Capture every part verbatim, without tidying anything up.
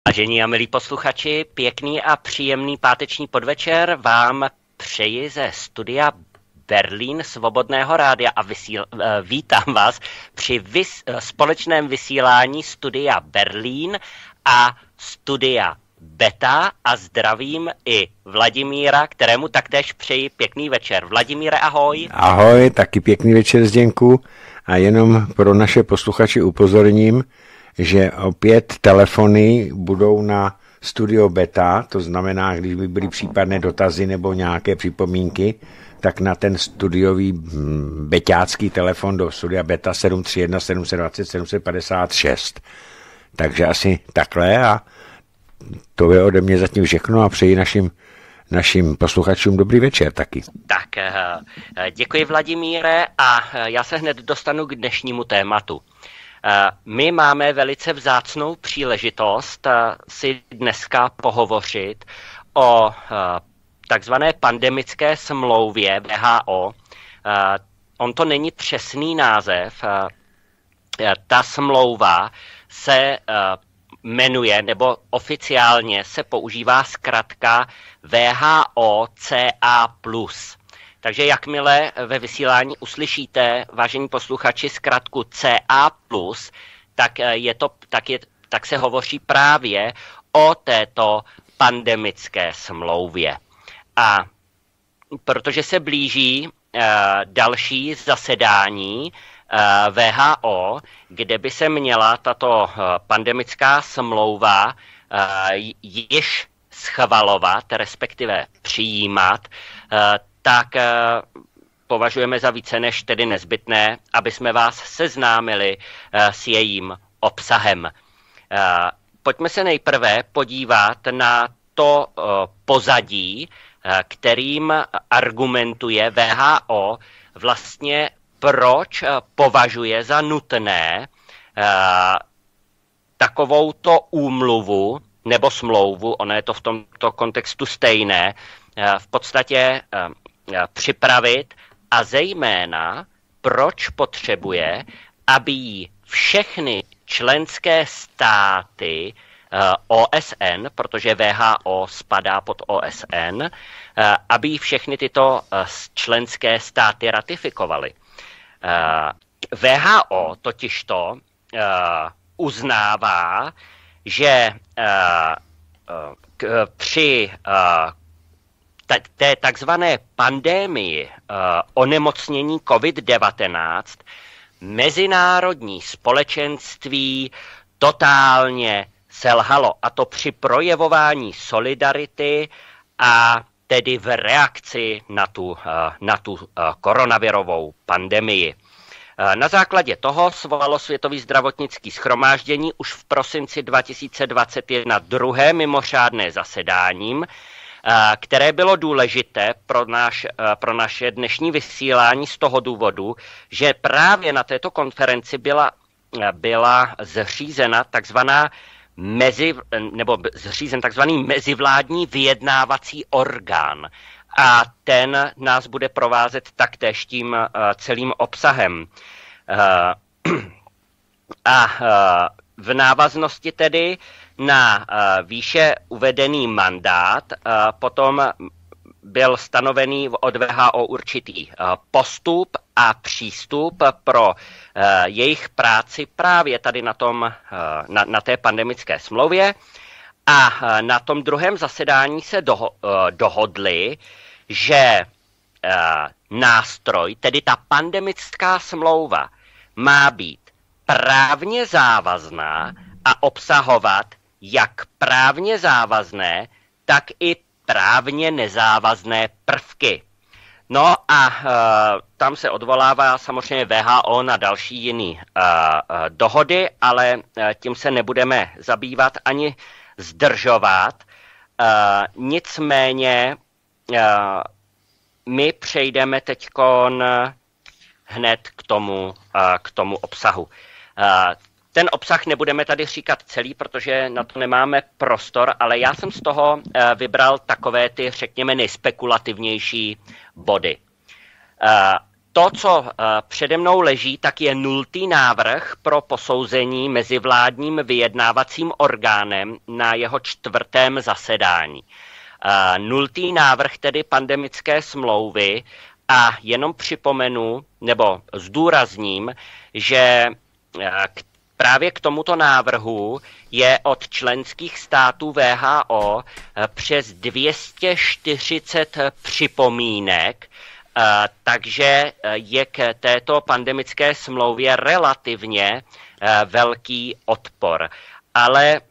Vážení a milí posluchači, pěkný a příjemný páteční podvečer vám přeji ze studia Berlín Svobodného rádia a vysíl, vítám vás při vys, společném vysílání studia Berlín a studia Beta a zdravím i Vladimíra, kterému taktéž přeji pěkný večer. Vladimíre, ahoj. Ahoj, taky pěkný večer, Zděňku. A jenom pro naše posluchači upozorním, že opět telefony budou na studio Beta, to znamená, když by byly případné dotazy nebo nějaké připomínky, tak na ten studiový beťácký telefon do studia Beta sedm tři jedna sedm dva nula sedm pět šest. Takže asi takhle a to je ode mě zatím všechno a přeji našim, našim posluchačům dobrý večer taky. Tak, děkuji Vladimíre a já se hned dostanu k dnešnímu tématu. My máme velice vzácnou příležitost si dneska pohovořit o takzvané pandemické smlouvě W H O. On to není přesný název. Ta smlouva se jmenuje, nebo oficiálně se používá zkratka W H O C A plus. Takže jakmile ve vysílání uslyšíte, vážení posluchači, zkratku C A plus, tak, je to, tak, je, tak se hovoří právě o této pandemické smlouvě. A protože se blíží uh, další zasedání uh, W H O, kde by se měla tato uh, pandemická smlouva uh, již schvalovat, respektive přijímat, uh, tak uh, považujeme za více než tedy nezbytné, aby jsme vás seznámili uh, s jejím obsahem. Uh, pojďme se nejprve podívat na to uh, pozadí, uh, kterým argumentuje W H O vlastně, proč uh, považuje za nutné uh, takovouto úmluvu nebo smlouvu, ono je to v tomto kontextu stejné, uh, v podstatě uh, připravit a zejména proč potřebuje, aby jí všechny členské státy O S N, protože W H O spadá pod O S N, aby jí všechny tyto členské státy ratifikovaly. W H O totižto uznává, že při té takzvané pandémii uh, onemocnění covid devatenáct mezinárodní společenství totálně selhalo, a to při projevování solidarity a tedy v reakci na tu, uh, na tu uh, koronavirovou pandemii. Uh, na základě toho svolalo Světový zdravotnický shromáždění už v prosinci dva tisíce dvacet jedna druhé mimořádné zasedáním, které bylo důležité pro, náš, pro naše dnešní vysílání z toho důvodu, že právě na této konferenci byla, byla zřízena takzvaná mezi, nebo zřízen takzvaný mezivládní vyjednávací orgán. A ten nás bude provázet taktéž tím celým obsahem. A v návaznosti tedy na uh, výše uvedený mandát uh, potom byl stanovený od W H O určitý uh, postup a přístup pro uh, jejich práci právě tady na, tom, uh, na, na té pandemické smlouvě. A uh, na tom druhém zasedání se doho, uh, dohodli, že uh, nástroj, tedy ta pandemická smlouva, má být právně závazná a obsahovat jak právně závazné, tak i právně nezávazné prvky. No a uh, tam se odvolává samozřejmě W H O na další jiný uh, uh, dohody, ale uh, tím se nebudeme zabývat ani zdržovat. Uh, nicméně uh, my přejdeme teďkon hned k tomu, uh, k tomu obsahu. Uh, Ten obsah nebudeme tady říkat celý, protože na to nemáme prostor, ale já jsem z toho vybral takové ty, řekněme, nejspekulativnější body. To, co přede mnou leží, tak je nultý návrh pro posouzení mezivládním vyjednávacím orgánem na jeho čtvrtém zasedání. Nultý návrh tedy pandemické smlouvy a jenom připomenu nebo zdůrazním, že k, právě k tomuto návrhu je od členských států V H O přes dvě stě čtyřicet připomínek, takže je k této pandemické smlouvě relativně velký odpor. Ale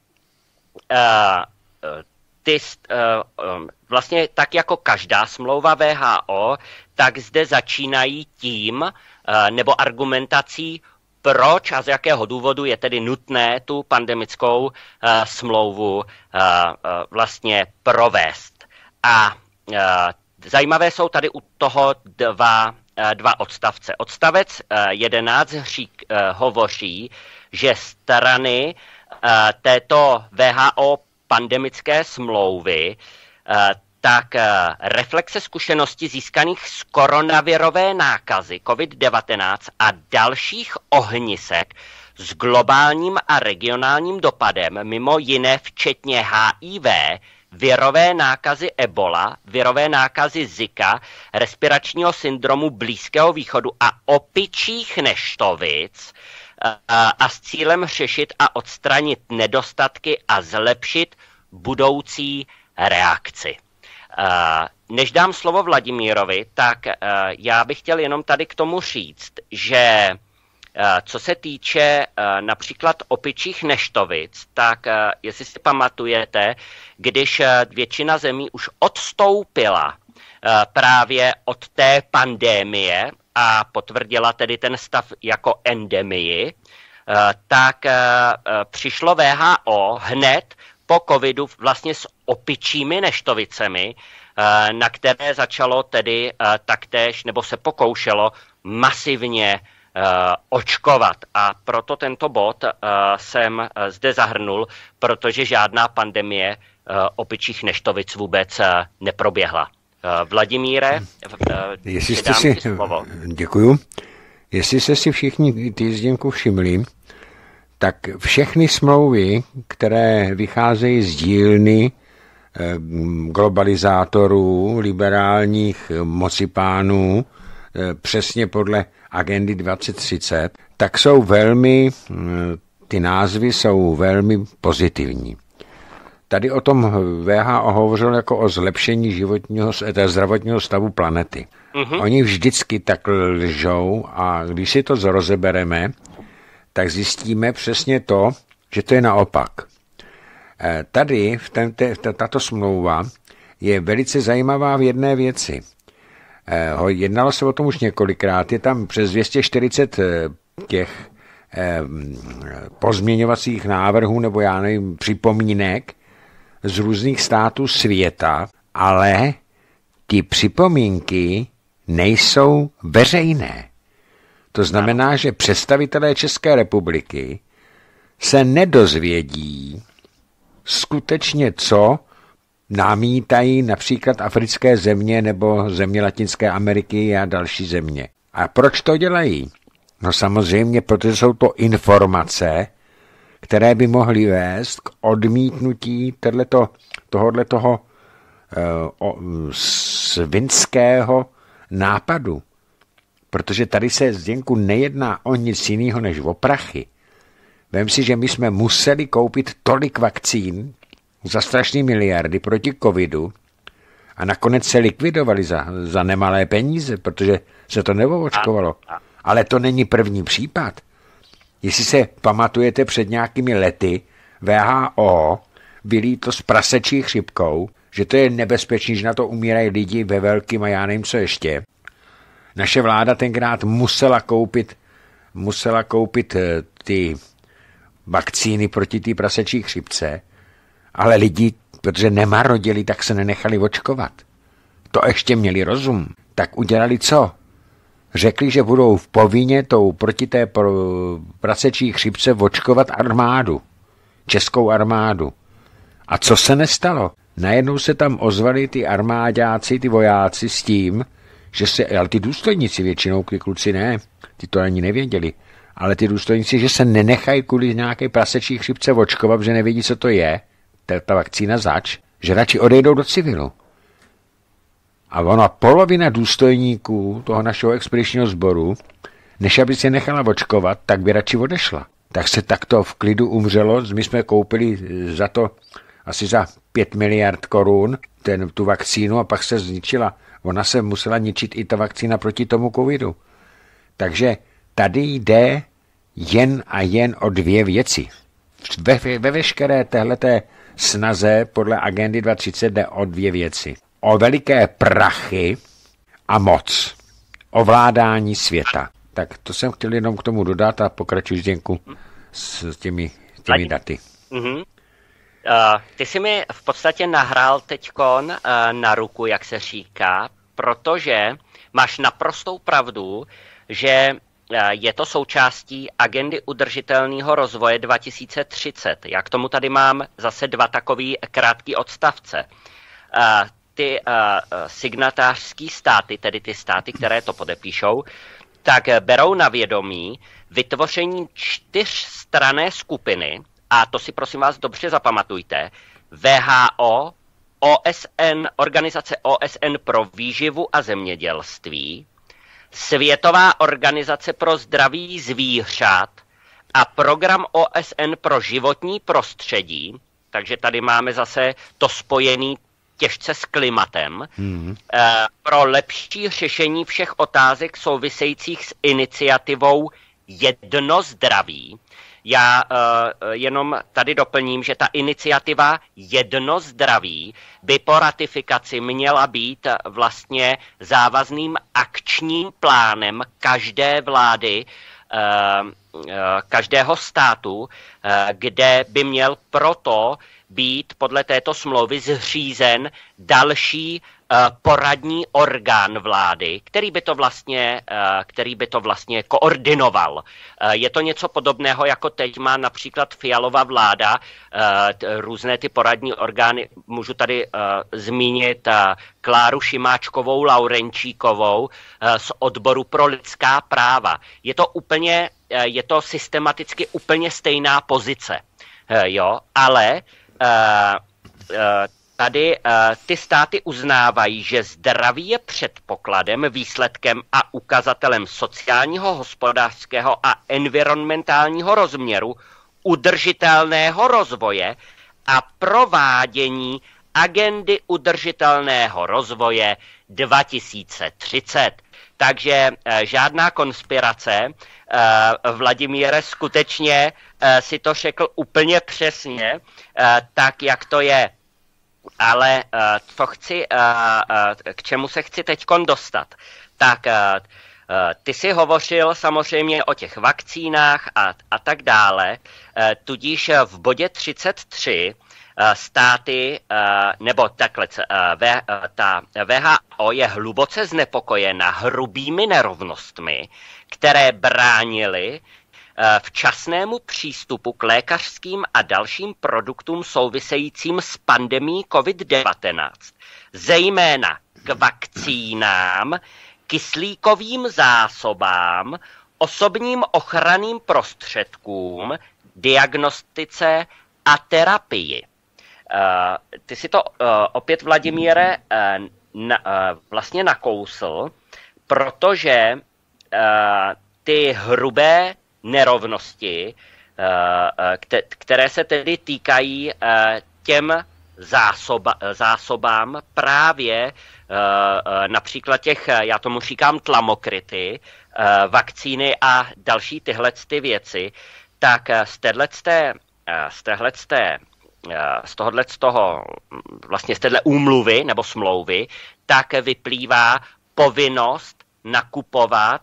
ty, vlastně tak jako každá smlouva V H O, tak zde začínají tím nebo argumentací, proč a z jakého důvodu je tedy nutné tu pandemickou smlouvu vlastně provést. A zajímavé jsou tady u toho dva, dva odstavce. Odstavec jedenáct řík, hovoří, že strany této V H O pandemické smlouvy tak reflexe zkušeností získaných z koronavirové nákazy COVID devatenáct a dalších ohnisek s globálním a regionálním dopadem, mimo jiné včetně H I V, virové nákazy Ebola, virové nákazy Zika, respiračního syndromu Blízkého východu a opičích neštovic a, a s cílem řešit a odstranit nedostatky a zlepšit budoucí reakci. Než dám slovo Vladimírovi, tak já bych chtěl jenom tady k tomu říct, že co se týče například opičích neštovic, tak jestli si pamatujete, když většina zemí už odstoupila právě od té pandémie a potvrdila tedy ten stav jako endemii, tak přišlo V H O hned po covidu vlastně s opičími neštovicemi, na které začalo tedy taktéž, nebo se pokoušelo masivně očkovat. A proto tento bod jsem zde zahrnul, protože žádná pandemie opičích neštovic vůbec neproběhla. Vladimíre, Jestli jste si, si slovo. Děkuju. Jestli jste si všichni ty Zděnku všimli, tak všechny smlouvy, které vycházejí z dílny globalizátorů, liberálních mocipánů, přesně podle agendy dvacet třicet, tak jsou velmi, ty názvy jsou velmi pozitivní. Tady o tom V H O hovořil jako o zlepšení životního, zdravotního stavu planety. Mm-hmm. Oni vždycky tak lžou a když si to rozebereme, tak zjistíme přesně to, že to je naopak. Tady v tente, tato smlouva je velice zajímavá v jedné věci. Jednalo se o tom už několikrát, je tam přes dvě stě čtyřicet těch pozměňovacích návrhů nebo já nevím, připomínek z různých států světa, ale ty připomínky nejsou veřejné. To znamená, že představitelé České republiky se nedozvědí skutečně, co namítají například africké země nebo země Latinské Ameriky a další země. A proč to dělají? No samozřejmě, protože jsou to informace, které by mohly vést k odmítnutí tohleto, tohoto uh, svinského nápadu. Protože tady se, Zděnku, nejedná o nic jiného než o prachy. Vem si, že my jsme museli koupit tolik vakcín za strašné miliardy proti covidu a nakonec se likvidovali za, za nemalé peníze, protože se to neočkovalo. Ale to není první případ. Jestli se pamatujete před nějakými lety, V H O vylí to s prasečí chřipkou, že to je nebezpečný, že na to umírají lidi ve velkým a já nevím, co ještě. Naše vláda tenkrát musela koupit, musela koupit ty vakcíny proti té prasečí chřipce, ale lidi, protože nemarodili, tak se nenechali očkovat. To ještě měli rozum. Tak udělali co? Řekli, že budou v povinně tou proti té prasečí chřipce očkovat armádu. Českou armádu. A co se nestalo? Najednou se tam ozvali ty armáďáci, ty vojáci s tím, že se, ale ty důstojníci většinou, ty kluci ne, ty to ani nevěděli, ale ty důstojníci, že se nenechají kvůli nějaké prasečí chřipce očkovat, že nevědí, co to je, ta, ta vakcína zač, že radši odejdou do civilu. A ona polovina důstojníků toho našeho expedičního sboru, než aby se nechala očkovat, tak by radši odešla. Tak se takto v klidu umřelo, my jsme koupili za to asi za pět miliard korun ten, tu vakcínu a pak se zničila. Ona se musela ničit i ta vakcína proti tomu covidu. Takže tady jde jen a jen o dvě věci. Ve, ve veškeré téhleté snaze podle agendy dva tisíce třicet jde o dvě věci. O veliké prachy a moc. Ovládání světa. Tak to jsem chtěl jenom k tomu dodat a pokračuji, Zdenku, s těmi, těmi daty. Mm-hmm. Uh, ty jsi mi v podstatě nahrál teďkon uh, na ruku, jak se říká, protože máš naprostou pravdu, že uh, je to součástí agendy udržitelného rozvoje dva tisíce třicet. Já k tomu tady mám zase dva takový krátký odstavce. Uh, ty uh, signatářský státy, tedy ty státy, které to podepíšou, tak berou na vědomí vytvoření čtyřstranné skupiny, a to si prosím vás dobře zapamatujte, W H O, O S N, Organizace O S N pro výživu a zemědělství, Světová organizace pro zdraví zvířat a Program O S N pro životní prostředí, takže tady máme zase to spojený těžce s klimatem, hmm. pro lepší řešení všech otázek souvisejících s iniciativou Jedno zdraví. Já uh, jenom tady doplním, že ta iniciativa Jedno zdraví by po ratifikaci měla být vlastně závazným akčním plánem každé vlády, uh, uh, každého státu, uh, kde by měl proto být podle této smlouvy zřízen další uh, poradní orgán vlády, který by to vlastně, uh, který by to vlastně koordinoval. Uh, je to něco podobného, jako teď má například Fialova vláda, uh, t, různé ty poradní orgány. Můžu tady uh, zmínit uh, Kláru Šimáčkovou Laurenčíkovou uh, z odboru pro lidská práva. Je to úplně, uh, je to systematicky úplně stejná pozice, uh, jo, ale Uh, uh, tady uh, ty státy uznávají, že zdraví je předpokladem, výsledkem a ukazatelem sociálního, hospodářského a environmentálního rozměru udržitelného rozvoje a provádění agendy udržitelného rozvoje dva tisíce třicet. Takže uh, žádná konspirace. Uh, Vladimíre, skutečně uh, si to řekl úplně přesně, uh, tak jak to je. Ale uh, to chci, uh, uh, k čemu se chci teďkon dostat. Tak uh, uh, ty jsi hovořil samozřejmě o těch vakcínách a, a tak dále, uh, tudíž v bodě třicet tři uh, státy, uh, nebo takhle, uh, v, uh, ta W H O je hluboce znepokojena hrubými nerovnostmi, které bránily včasnému přístupu k lékařským a dalším produktům souvisejícím s pandemií covid devatenáct, zejména k vakcínám, kyslíkovým zásobám, osobním ochranným prostředkům, diagnostice a terapii. Ty si to opět, Vladimíre, vlastně nakousl, protože ty hrubé nerovnosti, které se tedy týkají těm zásoba, zásobám právě například těch, já tomu říkám tlamokryty, vakcíny a další tyhle ty věci, tak z téhleté, z téhleté, z tohohle z toho, vlastně z téhle úmluvy nebo smlouvy, tak vyplývá povinnost nakupovat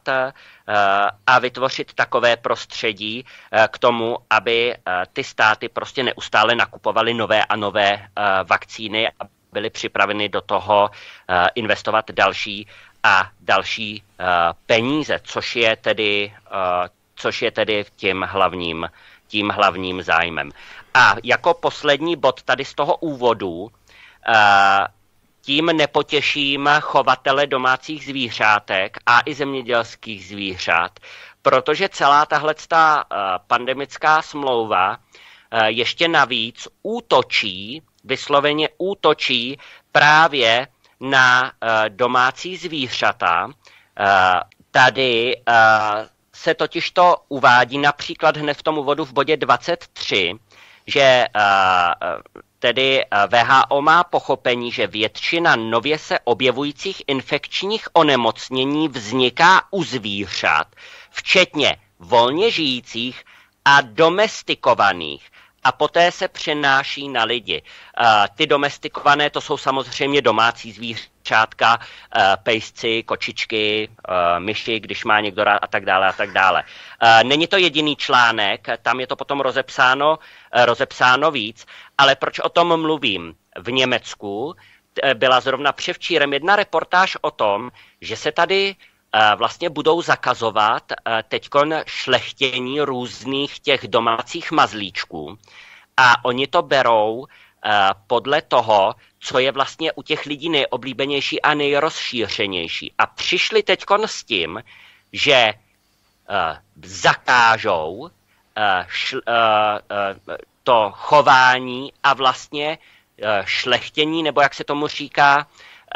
a vytvořit takové prostředí k tomu, aby ty státy prostě neustále nakupovaly nové a nové vakcíny a byly připraveny do toho investovat další a další peníze, což je tedy, což je tedy tím hlavním, tím hlavním zájmem. A jako poslední bod tady z toho úvodu tím nepotěším chovatele domácích zvířátek a i zemědělských zvířat, protože celá tahleτα pandemická smlouva ještě navíc útočí, vysloveně útočí právě na domácí zvířata. Tady se totiž to uvádí například hned v tom úvodu v bodě dvacet tři, že tedy W H O má pochopení, že většina nově se objevujících infekčních onemocnění vzniká u zvířat, včetně volně žijících a domestikovaných, a poté se přenáší na lidi. Ty domestikované, to jsou samozřejmě domácí zvířátka, pejsci, kočičky, myši, když má někdo rád a tak dále a tak dále. Není to jediný článek, tam je to potom rozepsáno, rozepsáno víc, ale proč o tom mluvím? V Německu byla zrovna převčírem jedna reportáž o tom, že se tady vlastně budou zakazovat teďkon šlechtění různých těch domácích mazlíčků a oni to berou podle toho, co je vlastně u těch lidí nejoblíbenější a nejrozšířenější. A přišli teďkon s tím, že zakážou to chování a vlastně šlechtění, nebo jak se tomu říká,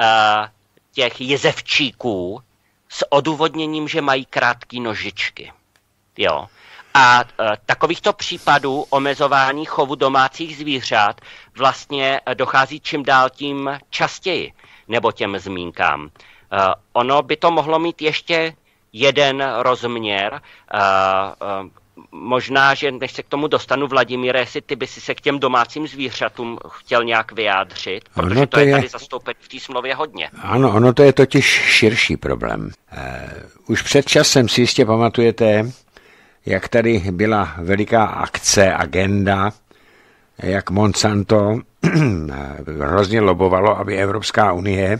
těch jezevčíků, s odůvodněním, že mají krátké nožičky. Jo. A e, takovýchto případů omezování chovu domácích zvířat vlastně dochází čím dál tím častěji, nebo těm zmínkám. E, ono by to mohlo mít ještě jeden rozměr. E, e, možná, že než se k tomu dostanu, Vladimíre, jestli ty by si se k těm domácím zvířatům chtěl nějak vyjádřit, protože to, to je tady zastoupené v té smlouvě hodně. Ano, ono to je totiž širší problém. Uh, už před časem si jistě pamatujete, jak tady byla veliká akce, agenda, jak Monsanto hrozně lobovalo, aby Evropská unie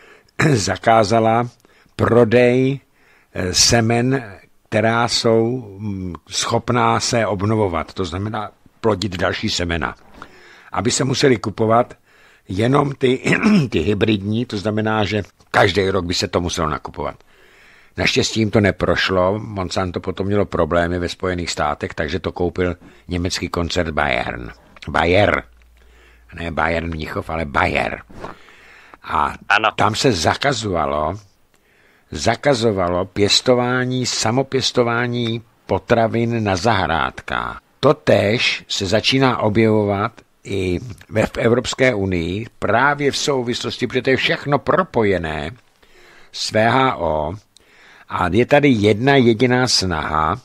zakázala prodej semen, která jsou schopná se obnovovat, to znamená plodit další semena. Aby se museli kupovat jenom ty, ty hybridní, to znamená, že každý rok by se to muselo nakupovat. Naštěstí jim to neprošlo, Monsanto potom mělo problémy ve Spojených státech, takže to koupil německý koncern Bayern. Bayer. Ne Bayern Mnichov, ale Bayer. A ano. Tam se zakazovalo zakazovalo pěstování, samopěstování potravin na zahrádkách. Totéž se začíná objevovat i ve v Evropské unii právě v souvislosti, protože to je všechno propojené s W H O a je tady jedna jediná snaha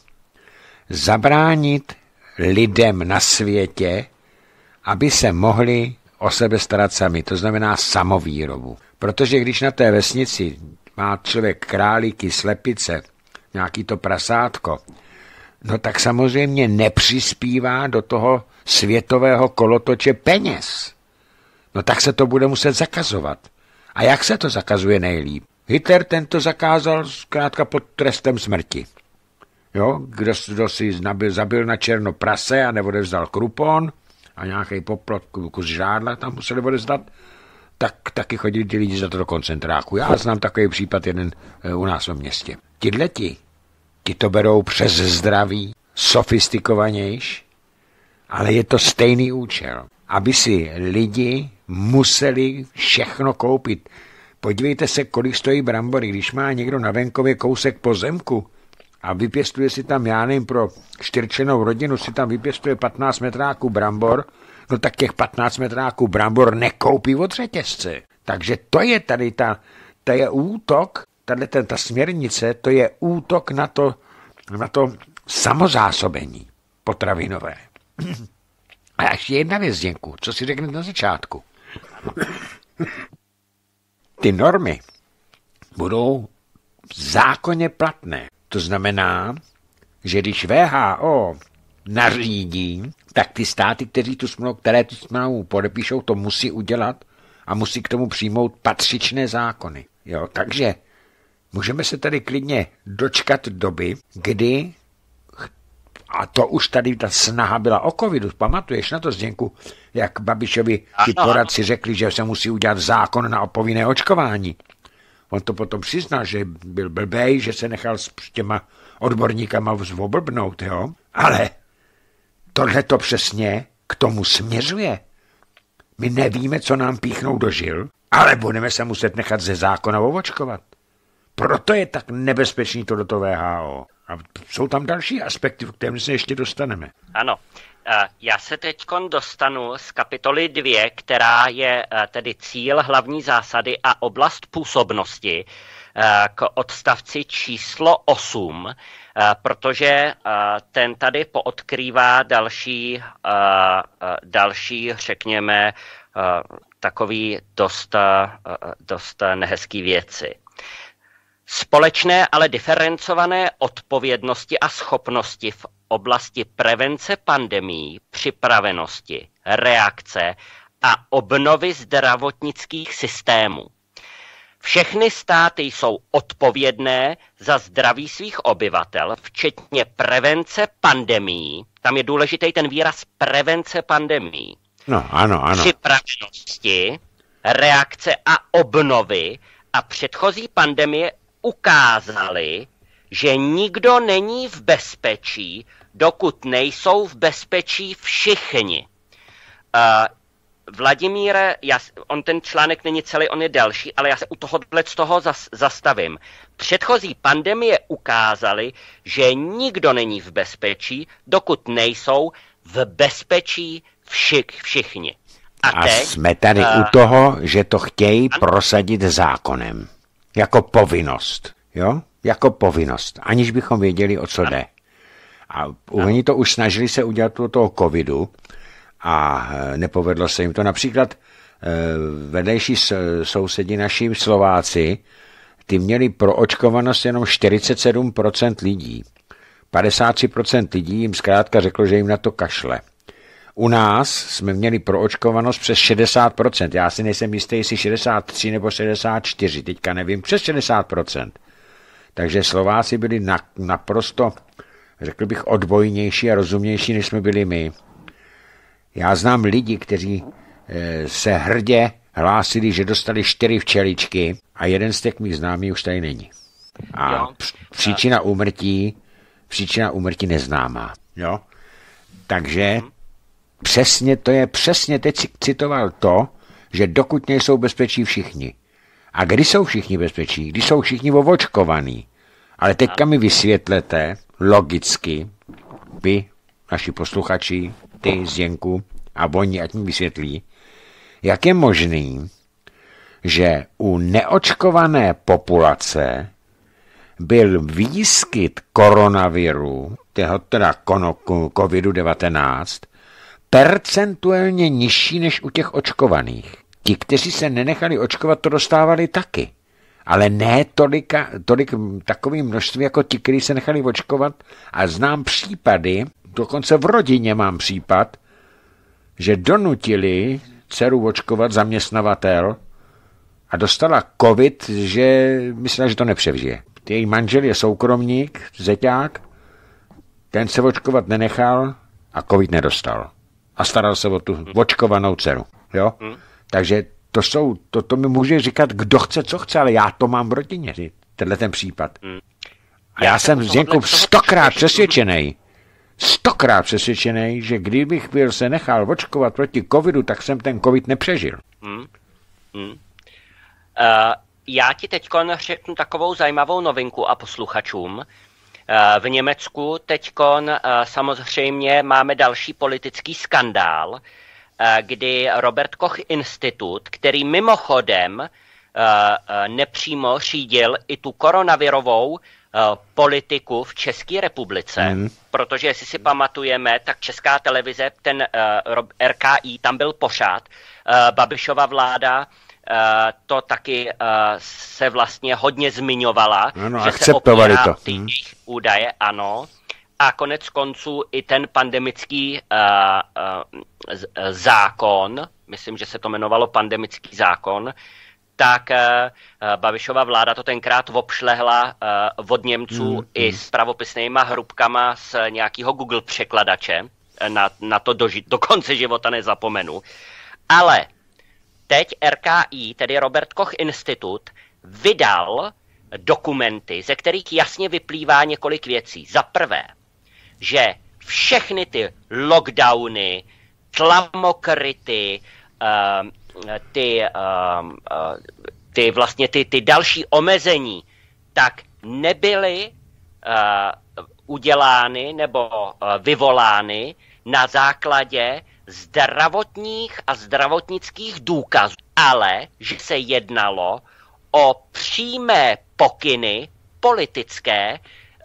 zabránit lidem na světě, aby se mohli o sebe starat sami, to znamená samovýrobu. Protože když na té vesnici má člověk králíky, slepice, nějaký to prasátko, no tak samozřejmě nepřispívá do toho světového kolotoče peněz. No tak se to bude muset zakazovat. A jak se to zakazuje nejlíp? Hitler tento zakázal zkrátka pod trestem smrti. Jo, kdo, kdo si nabil, zabil na černo prase a neodevzdal krupon a nějaký poplot, kus žádla tam museli odevzdat, tak taky chodili ty lidi za to do koncentráku. Já znám takový případ jeden u nás v městě. Tidleti, ti to berou přes zdraví, sofistikovanější, ale je to stejný účel. Aby si lidi museli všechno koupit. Podívejte se, kolik stojí brambory. Když má někdo na venkově kousek pozemku a vypěstuje si tam, já nevím, pro čtyřčlennou rodinu si tam vypěstuje patnáct metráků brambor, no tak těch patnáct metráků brambor nekoupí od řetězce. Takže to je tady ta, to je útok, tady ta, ta směrnice, to je útok na to, na to samozásobení potravinové. A ještě jedna věc, Zdenku, co si řekne na začátku. Ty normy budou zákonně platné. To znamená, že když W H O nařídí, tak ty státy, kteří tu smlouvu, které tu smlouvu podepíšou, to musí udělat a musí k tomu přijmout patřičné zákony. Jo, takže můžeme se tady klidně dočkat doby, kdy A to už tady ta snaha byla o covidu. Pamatuješ na to, Zdenku, jak Babišovi ti poradci řekli, že se musí udělat zákon na povinné očkování. On to potom přiznal, že byl blbej, že se nechal s těma odborníkama zvoblbnout, jo. Ale tohle to přesně k tomu směřuje. My nevíme, co nám píchnou do žil, ale budeme se muset nechat ze zákona očkovat. Proto je tak nebezpečný to do toho V H O. A jsou tam další aspekty, v kterém se ještě dostaneme. Ano. Já se teď dostanu z kapitoly dvě, která je tedy cíl, hlavní zásady a oblast působnosti, k odstavci číslo osm, protože ten tady poodkrývá další, další, řekněme, takový dost, dost nehezký věci. Společné, ale diferencované odpovědnosti a schopnosti v oblasti prevence pandemií, připravenosti, reakce a obnovy zdravotnických systémů. Všechny státy jsou odpovědné za zdraví svých obyvatel, včetně prevence pandemií. Tam je důležitý ten výraz prevence pandemií. No, ano, ano. Připravenosti, reakce a obnovy a předchozí pandemie ukázaly, že nikdo není v bezpečí, dokud nejsou v bezpečí všichni. Uh, Vladimíre, já, on ten článek není celý, on je delší, ale já se u tohohle z toho zas, zastavím. Předchozí pandemie ukázaly, že nikdo není v bezpečí, dokud nejsou v bezpečí vši, všichni. A, A teď, jsme tady uh, u toho, že to chtějí an... prosadit zákonem. Jako povinnost. Jo? Jako povinnost. Aniž bychom věděli, o co an... jde. A oni to už snažili se udělat u toho covidu, a nepovedlo se jim to. Například vedlejší sousedi naši Slováci, ty měli pro očkovanost jenom čtyřicet sedm procent lidí. padesát tři procent lidí jim zkrátka řeklo, že jim na to kašle. U nás jsme měli pro očkovanost přes šedesát procent. Já si nejsem jistý, jestli šedesát tři nebo šedesát čtyři, teďka nevím, přes šedesát procent. Takže Slováci byli na, naprosto, řekl bych, odbojnější a rozumnější, než jsme byli my. Já znám lidi, kteří e, se hrdě hlásili, že dostali čtyři včeličky a jeden z těch mých známých už tady není. A jo. příčina úmrtí, příčina úmrtí neznámá. Jo? Takže přesně to je, přesně teď citoval to, že dokud nejsou bezpečí všichni. A kdy jsou všichni bezpečí? Kdy jsou všichni ovočkovaní? Ale teďka mi vysvětlete logicky, vy, naši posluchači, ty, Zdenku, a oni, ať mi vysvětlí, jak je možný, že u neočkované populace byl výskyt koronaviru, teda kovidu devatenáct, percentuálně nižší než u těch očkovaných. Ti, kteří se nenechali očkovat, to dostávali taky. Ale ne tolika, tolik takovým množství jako ti, kteří se nechali očkovat. A znám případy, dokonce v rodině mám případ, že donutili dceru očkovat zaměstnavatel a dostala covid, že myslela, že to nepřevžije. Její manžel je soukromník, zeťák, ten se očkovat nenechal a covid nedostal. A staral se o tu očkovanou dceru. Jo? Hmm. Takže to jsou, to, to mi může říkat, kdo chce, co chce, ale já to mám v rodině, tenhle ten případ. Hmm. A já, já jsem Zdenku stokrát přesvědčený, stokrát přesvědčený, že kdybych byl se nechal očkovat proti covidu, tak jsem ten covid nepřežil. Hmm. Hmm. Uh, já ti teď řeknu takovou zajímavou novinku a posluchačům. Uh, v Německu teď uh, samozřejmě máme další politický skandál, uh, kdy Robert Koch Institut, který mimochodem uh, uh, nepřímo řídil i tu koronavirovou politiku v České republice, mm. protože jestli si pamatujeme, tak Česká televize, ten uh, R K I, tam byl pořád. Uh, Babišova vláda uh, to taky uh, se vlastně hodně zmiňovala, ano, že se opírá to. ty mm. údaje, ano. A konec konců i ten pandemický uh, uh, zákon, myslím, že se to jmenovalo pandemický zákon, tak Babišova vláda to tenkrát obšlehla od Němců hmm, i s pravopisnýma hrubkama z nějakého Google překladače. Na, na to do, do konce života nezapomenu. Ale teď R K I, tedy Robert Koch Institut, vydal dokumenty, ze kterých jasně vyplývá několik věcí. Za prvé, že všechny ty lockdowny, tlamokryty, uh, ty, uh, uh, ty vlastně ty, ty další omezení, tak nebyly uh, udělány nebo uh, vyvolány na základě zdravotních a zdravotnických důkazů, ale že se jednalo o přímé pokyny politické,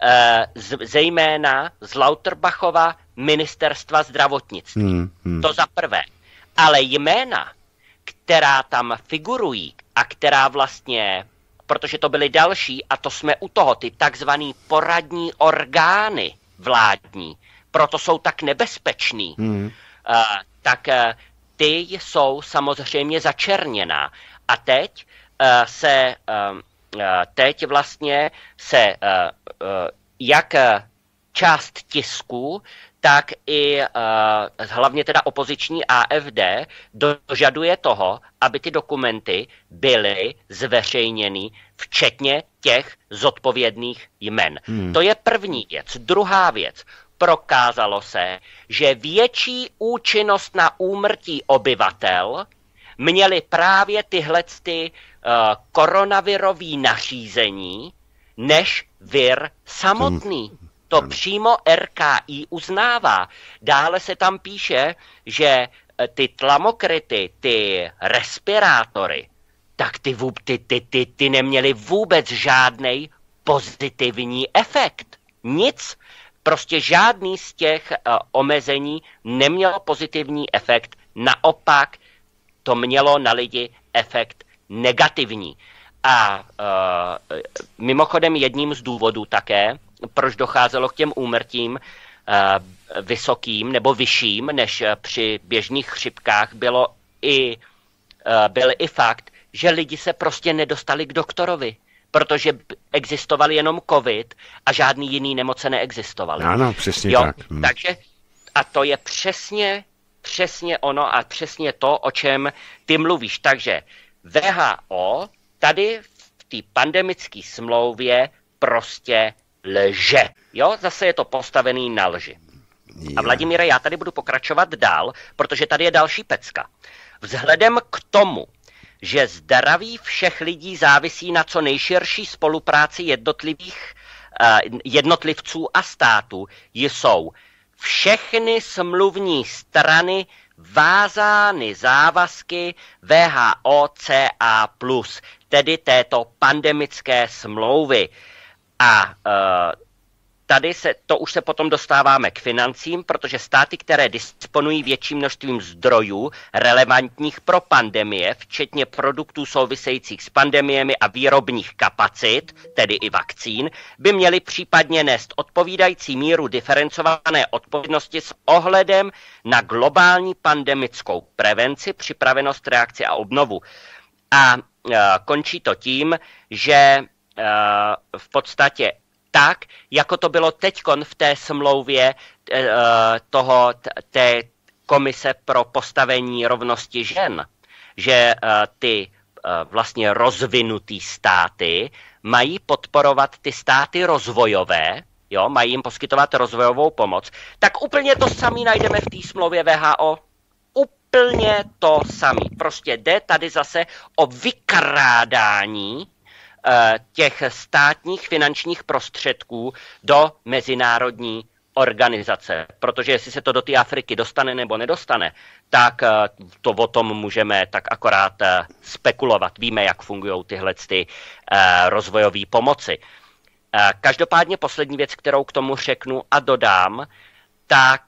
zejména z Lauterbachova ministerstva zdravotnictví. Hmm, hmm. To za prvé. Ale jména, která tam figurují a která vlastně, protože to byly další, a to jsme u toho, ty takzvaný poradní orgány vládní, proto jsou tak nebezpeční, hmm. uh, tak uh, ty jsou samozřejmě začerněná. A teď uh, se uh, uh, teď vlastně se uh, uh, jak část tisku, tak i uh, hlavně teda opoziční A F D dožaduje toho, aby ty dokumenty byly zveřejněny, včetně těch zodpovědných jmen. Hmm. To je první věc. Druhá věc. Prokázalo se, že větší účinnost na úmrtí obyvatel měly právě tyhle ty, uh, koronavirový nařízení, než vir samotný. To přímo R K I uznává. Dále se tam píše, že ty tlamokryty, ty respirátory, tak ty, ty, ty, ty, ty neměly vůbec žádnej pozitivní efekt. Nic. Prostě žádný z těch uh, omezení nemělo pozitivní efekt. Naopak to mělo na lidi efekt negativní. A uh, mimochodem jedním z důvodů také, proč docházelo k těm úmrtím uh, vysokým nebo vyšším než při běžných chřipkách, bylo i, uh, byl i fakt, že lidi se prostě nedostali k doktorovi, protože existoval jenom covid a žádný jiný nemoce neexistovaly. Ano, přesně jo, tak. Hm. Takže, a to je přesně, přesně ono a přesně to, o čem ty mluvíš. Takže W H O tady v té pandemické smlouvě prostě lže. Jo, zase je to postavený na lži. A Vladimíre, já tady budu pokračovat dál, protože tady je další pecka. Vzhledem k tomu, že zdraví všech lidí závisí na co nejširší spolupráci jednotlivých, uh, jednotlivců a států, jsou všechny smluvní strany vázány závazky W H O C A plus, tedy této pandemické smlouvy. A uh, tady se, to už se potom dostáváme k financím, protože státy, které disponují větším množstvím zdrojů relevantních pro pandemie, včetně produktů souvisejících s pandemiemi a výrobních kapacit, tedy i vakcín, by měly případně nést odpovídající míru diferencované odpovědnosti s ohledem na globální pandemickou prevenci, připravenost, reakci a obnovu. A uh, končí to tím, že uh, v podstatě tak, jako to bylo teďkon v té smlouvě uh, toho, té komise pro postavení rovnosti žen, že uh, ty uh, vlastně rozvinutý státy mají podporovat ty státy rozvojové, jo, mají jim poskytovat rozvojovou pomoc, tak úplně to samé najdeme v té smlouvě W H O. Úplně to samé. Prostě jde tady zase o vykrádání těch státních finančních prostředků do mezinárodní organizace. Protože jestli se to do té Afriky dostane nebo nedostane, tak to o tom můžeme tak akorát spekulovat. Víme, jak fungují tyhle ty rozvojové pomoci. Každopádně poslední věc, kterou k tomu řeknu a dodám, tak,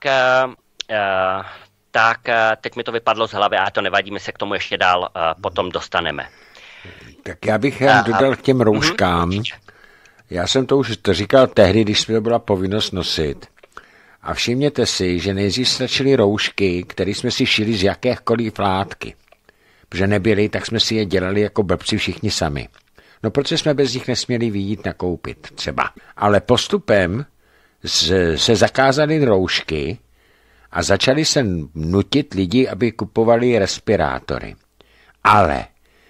tak teď mi to vypadlo z hlavy, a to nevadí, my se k tomu ještě dál potom dostaneme. Tak já bych jen dodal k těm rouškám. Já jsem to už říkal tehdy, když to byla povinnost nosit. A všimněte si, že nejdřív stačily roušky, které jsme si šili z jakékoliv látky. Protože nebyli, tak jsme si je dělali jako blbci všichni sami. No protože jsme bez nich nesměli vyjít nakoupit třeba. Ale postupem z, se zakázaly roušky a začali se nutit lidi, aby kupovali respirátory. Ale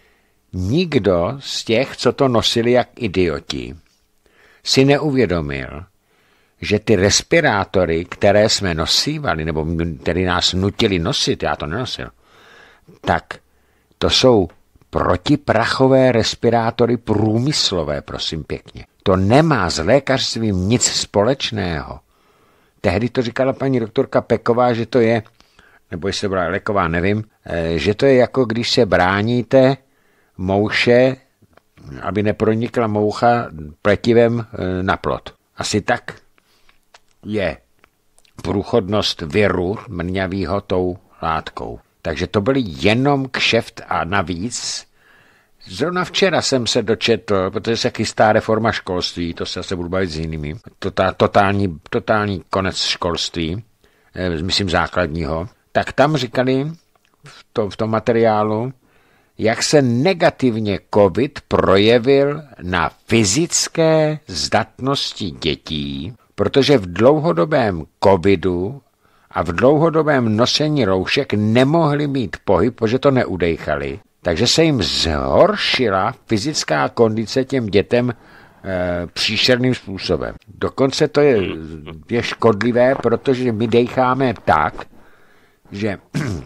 nikdo z těch, co to nosili jak idioti, si neuvědomil, že ty respirátory, které jsme nosívali, nebo které nás nutili nosit, já to nenosil, tak to jsou protiprachové respirátory průmyslové, prosím pěkně. To nemá s lékařstvím nic společného. Tehdy to říkala paní doktorka Peková, že to je, nebo jestli to byla Leková, nevím, že to je jako když se bráníte mouše, aby nepronikla moucha pletivem na plot. Asi tak je průchodnost viru mrňavýho tou látkou. Takže to byl jenom kšeft a navíc. Zrovna včera jsem se dočetl, protože se chystá reforma školství, to se zase budu bavit s jinými, totální, totální konec školství, myslím základního, tak tam říkali v, to, v tom materiálu, jak se negativně covid projevil na fyzické zdatnosti dětí, protože v dlouhodobém covidu a v dlouhodobém nosení roušek nemohli mít pohyb, protože to neudejchali. Takže se jim zhoršila fyzická kondice těm dětem e, příšerným způsobem. Dokonce to je, je škodlivé, protože my dejcháme tak, že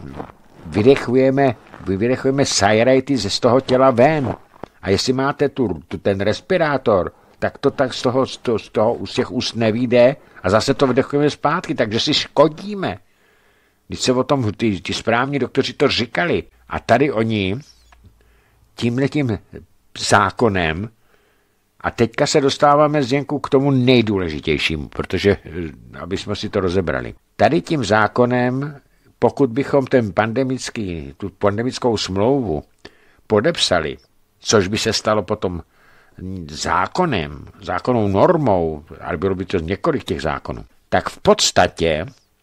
vydechujeme, vydechujeme sajrajty z toho těla ven. A jestli máte tu, tu, ten respirátor, tak to tak z toho, z toho, z toho z těch úst nevyjde a zase to vydechujeme zpátky, takže si škodíme. Když se o tom ty, ty správní doktoři to říkali. A tady oni tímhletím zákonem, a teďka se dostáváme Zdenku k tomu nejdůležitějšímu, protože, aby jsme si to rozebrali. Tady tím zákonem, pokud bychom ten pandemický, tu pandemickou smlouvu podepsali, což by se stalo potom zákonem, zákonnou normou, ale bylo by to několik těch zákonů, tak v podstatě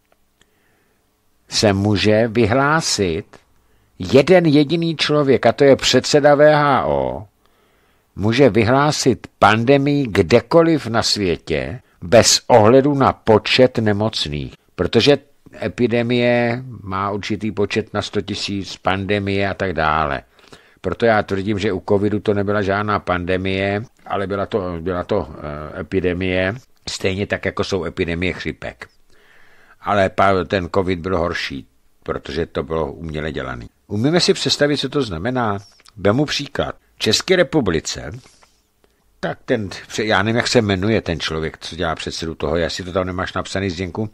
se může vyhlásit jeden jediný člověk, a to je předseda V H O, může vyhlásit pandemii kdekoliv na světě bez ohledu na počet nemocných. Protože epidemie má určitý počet na sto tisíc, pandemie a tak dále. Proto já tvrdím, že u covidu to nebyla žádná pandemie, ale byla to, byla to uh, epidemie, stejně tak, jako jsou epidemie chřipek. Ale ten covid byl horší, protože to bylo uměle dělané. Umíme si představit, co to znamená? Vemu příklad. V České republice, tak ten, já nevím, jak se jmenuje ten člověk, co dělá předsedu toho, jestli to tam nemáš napsaný, Zdenku,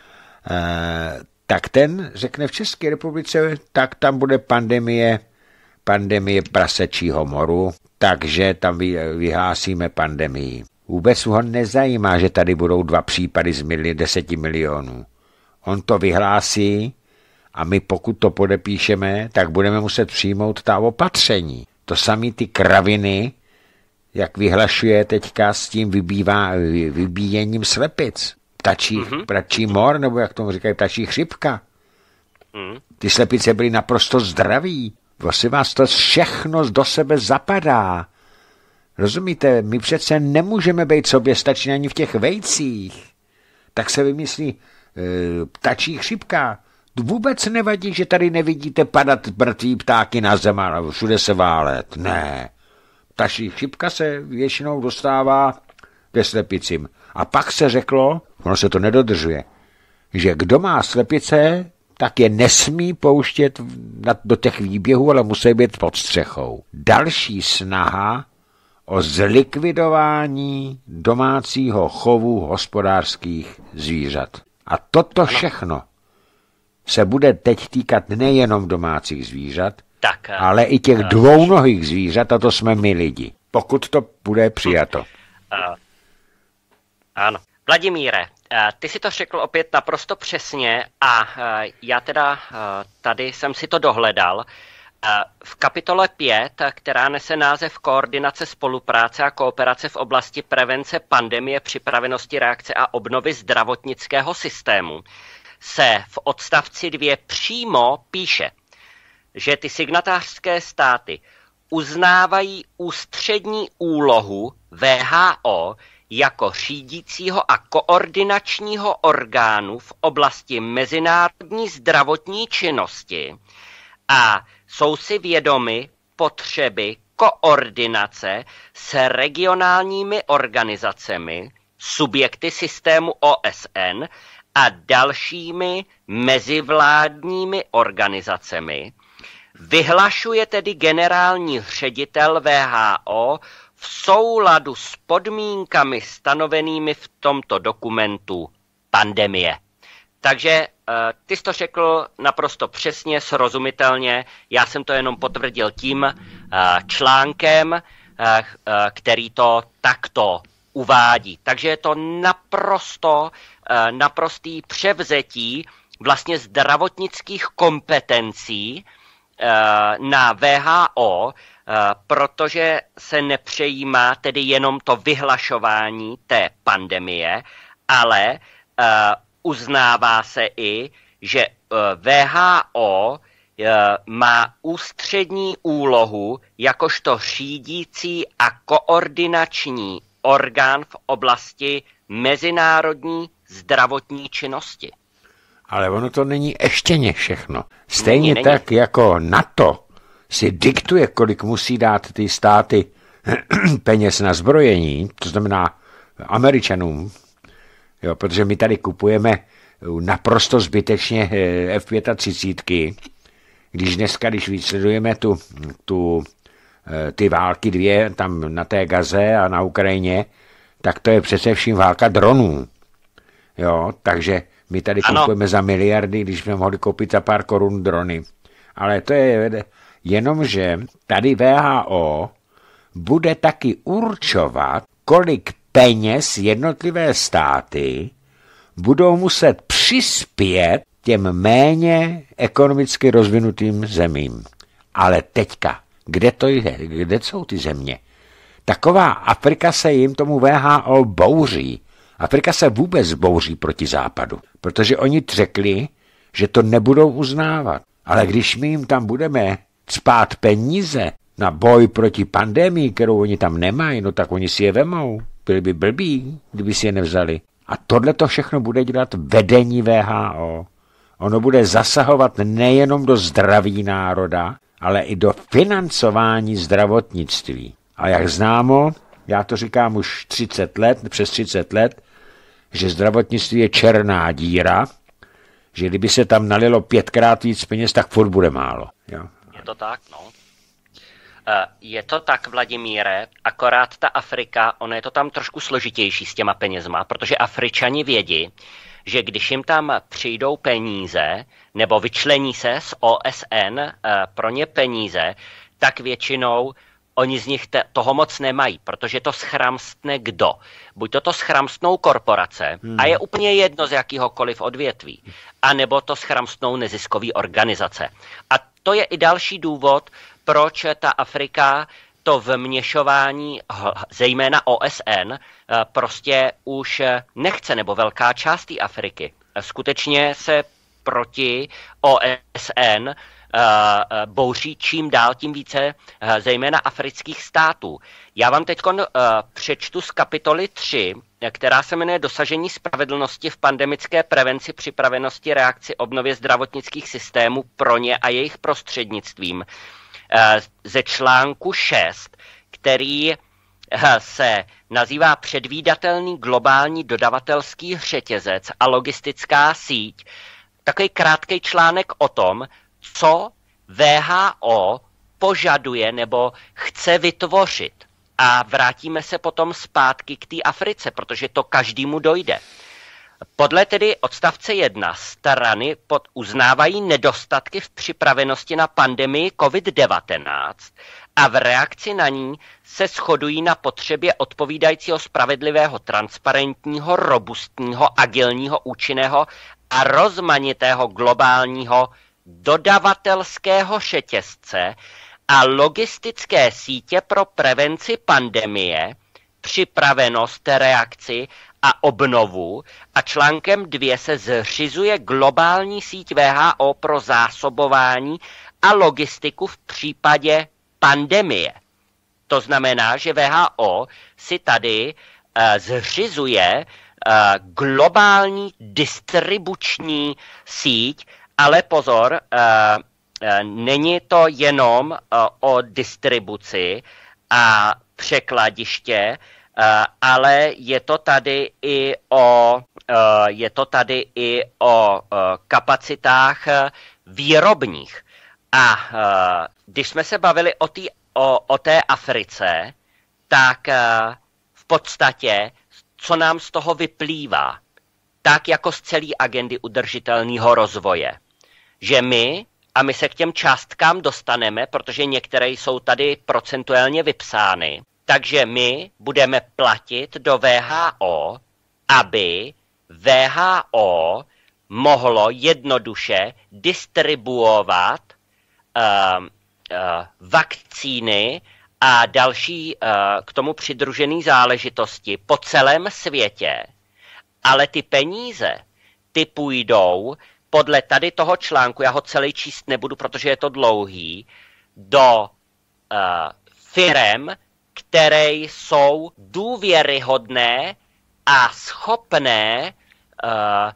e, tak ten řekne v České republice, tak tam bude pandemie, pandemie prasečího moru, takže tam vyhlásíme pandemii. Vůbec ho nezajímá, že tady budou dva případy z mili, deseti milionů. On to vyhlásí a my pokud to podepíšeme, tak budeme muset přijmout ta opatření. To samé ty kraviny, jak vyhlašuje teďka s tím vybývá, vybíjením slepic. Ptačí, mm-hmm. ptačí mor, nebo jak tomu říkají, ptačí chřipka. Mm. Ty slepice byly naprosto zdraví. Prosím vás, to všechno do sebe zapadá. Rozumíte, my přece nemůžeme být soběstační ani v těch vejcích. Tak se vymyslí e, ptačí chřipka. Vůbec nevadí, že tady nevidíte padat mrtví ptáky na zem a všude se válet. Ne. Ptačí chřipka se většinou dostává ke slepicím. A pak se řeklo, ono se to nedodržuje, že kdo má slepice, tak je nesmí pouštět do těch výběhů, ale musí být pod střechou. Další snaha o zlikvidování domácího chovu hospodářských zvířat. A toto všechno se bude teď týkat nejenom domácích zvířat, tak, ale i těch dvounohých zvířat, a to jsme my lidi. Pokud to bude přijato. Uh, ano. Vladimíre, ty si to řekl opět naprosto přesně a já teda tady jsem si to dohledal. V kapitole pět, která nese název Koordinace spolupráce a kooperace v oblasti prevence pandemie, připravenosti reakce a obnovy zdravotnického systému, se v odstavci dvě přímo píše: že ty signatářské státy uznávají ústřední úlohu W H O jako řídícího a koordinačního orgánu v oblasti mezinárodní zdravotní činnosti a jsou si vědomi potřeby koordinace s regionálními organizacemi, subjekty systému O S N a dalšími mezivládními organizacemi. Vyhlašuje tedy generální ředitel W H O v souladu s podmínkami stanovenými v tomto dokumentu pandemie. Takže ty jsi to řekl naprosto přesně, srozumitelně, já jsem to jenom potvrdil tím článkem, který to takto uvádí. Takže je to naprosto, naprostý převzetí vlastně zdravotnických kompetencí na W H O, protože se nepřejímá tedy jenom to vyhlašování té pandemie, ale uznává se i, že W H O má ústřední úlohu jakožto řídící a koordinační orgán v oblasti mezinárodní zdravotní činnosti. Ale ono to není ještě všechno. Stejně není, tak není. jako NATO si diktuje, kolik musí dát ty státy peněz na zbrojení, to znamená Američanům, jo, protože my tady kupujeme naprosto zbytečně F třicet pět, když dneska, když vysledujeme tu, tu, ty války dvě tam na té Gaze a na Ukrajině, tak to je přece vším válka dronů. Jo, takže my tady ano. kupujeme za miliardy, když jsme mohli koupit za pár korun drony. Ale to je jenom, že tady W H O bude taky určovat, kolik peněz jednotlivé státy budou muset přispět těm méně ekonomicky rozvinutým zemím. Ale teďka, kde to je? Kde jsou ty země? Taková Afrika se jim tomu W H O bouří. Afrika se vůbec bouří proti západu, protože oni řekli, že to nebudou uznávat. Ale když my jim tam budeme cpát peníze na boj proti pandemii, kterou oni tam nemají, no tak oni si je vemou. Byli by blbí, kdyby si je nevzali. A tohle to všechno bude dělat vedení W H O. Ono bude zasahovat nejenom do zdraví národa, ale i do financování zdravotnictví. A jak známo, já to říkám už třicet let, přes třicet let, že zdravotnictví je černá díra, že kdyby se tam nalilo pětkrát víc peněz, tak furt bude málo. Jo. Je to tak, no. Je to tak, Vladimíre, akorát ta Afrika, ono je to tam trošku složitější s těma penězma, protože Afričani vědí, že když jim tam přijdou peníze, nebo vyčlení se z O S N pro ně peníze, tak většinou oni z nich te, toho moc nemají, protože to schramstne kdo? Buď to to schramstnou korporace, hmm. a je úplně jedno z jakýhokoliv odvětví, anebo to schramstnou neziskový organizace. A to je i další důvod, proč ta Afrika to vměšování, zejména O S N, prostě už nechce, nebo velká část té Afriky. Skutečně se proti O S N bouří čím dál, tím více, zejména afrických států. Já vám teď přečtu z kapitoly tři, která se jmenuje Dosažení spravedlnosti v pandemické prevenci, připravenosti, reakci, obnově zdravotnických systémů pro ně a jejich prostřednictvím. Ze článku šest, který se nazývá Předvídatelný globální dodavatelský řetězec a logistická síť. Takový krátký článek o tom, co W H O požaduje nebo chce vytvořit. A vrátíme se potom zpátky k té Africe, protože to každému dojde. Podle tedy odstavce jedna strany pod uznávají nedostatky v připravenosti na pandemii covid devatenáct a v reakci na ní se shodují na potřebě odpovídajícího spravedlivého, transparentního, robustního, agilního, účinného a rozmanitého globálního dodavatelského řetězce a logistické sítě pro prevenci pandemie, připravenost, reakci a obnovu, a článkem dvě se zřizuje globální síť W H O pro zásobování a logistiku v případě pandemie. To znamená, že W H O si tady uh, zřizuje uh, globální distribuční síť, ale pozor, uh, uh, není to jenom uh, o distribuci a překladiště, uh, ale je to tady i o, uh, je to tady i o uh, kapacitách uh, výrobních. A uh, když jsme se bavili o, tý, o, o té Africe, tak uh, v podstatě, co nám z toho vyplývá, tak jako z celé agendy udržitelného rozvoje, že my, a my se k těm částkám dostaneme, protože některé jsou tady procentuálně vypsány, takže my budeme platit do W H O, aby W H O mohlo jednoduše distribuovat uh, uh, vakcíny a další uh, k tomu přidružené záležitosti po celém světě. Ale ty peníze, ty půjdou podle tady toho článku, já ho celý číst nebudu, protože je to dlouhý, do uh, firem, které jsou důvěryhodné a schopné uh,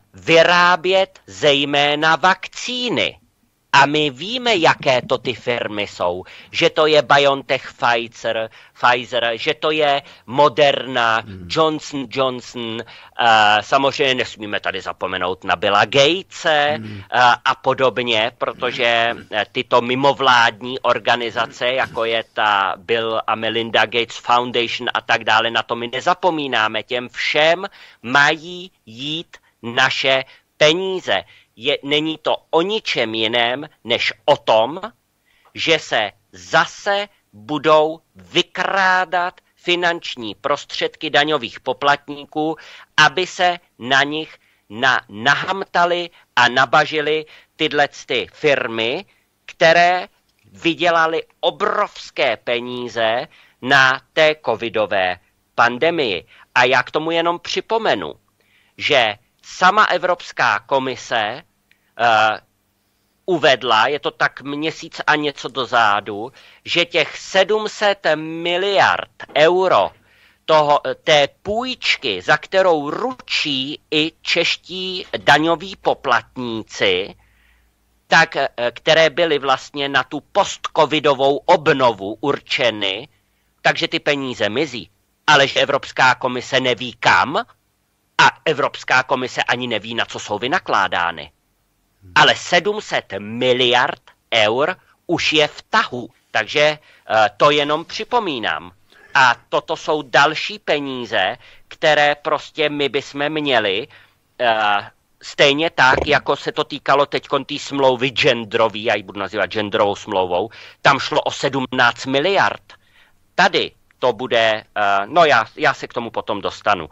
vyrábět zejména vakcíny. A my víme, jaké to ty firmy jsou. Že to je BioNTech, Pfizer, Pfizer, že to je Moderna, mm. Johnson Johnson, uh, samozřejmě nesmíme tady zapomenout na Billa Gatese mm. uh, a podobně, protože uh, tyto mimovládní organizace, jako je ta Bill a Melinda Gates Foundation a tak dále, na to my nezapomínáme. Těm všem mají jít naše peníze. Je, není to o ničem jiném, než o tom, že se zase budou vykrádat finanční prostředky daňových poplatníků, aby se na nich na, nahamtali a nabažili tyhle ty firmy, které vydělaly obrovské peníze na té covidové pandemii. A já k tomu jenom připomenu, že sama Evropská komise uh, uvedla, je to tak měsíc a něco dozadu, že těch sedm set miliard euro toho, té půjčky, za kterou ručí i čeští daňoví poplatníci, tak, které byly vlastně na tu postcovidovou obnovu určeny, takže ty peníze mizí. Ale že Evropská komise neví kam, a Evropská komise ani neví, na co jsou vynakládány. Ale sedm set miliard eur už je v tahu. Takže uh, to jenom připomínám. A toto jsou další peníze, které prostě my bychom měli, uh, stejně tak, jako se to týkalo teď té smlouvy genderový, já ji budu nazývat genderovou smlouvou, tam šlo o sedmnáct miliard. Tady to bude, uh, no já, já se k tomu potom dostanu. Uh,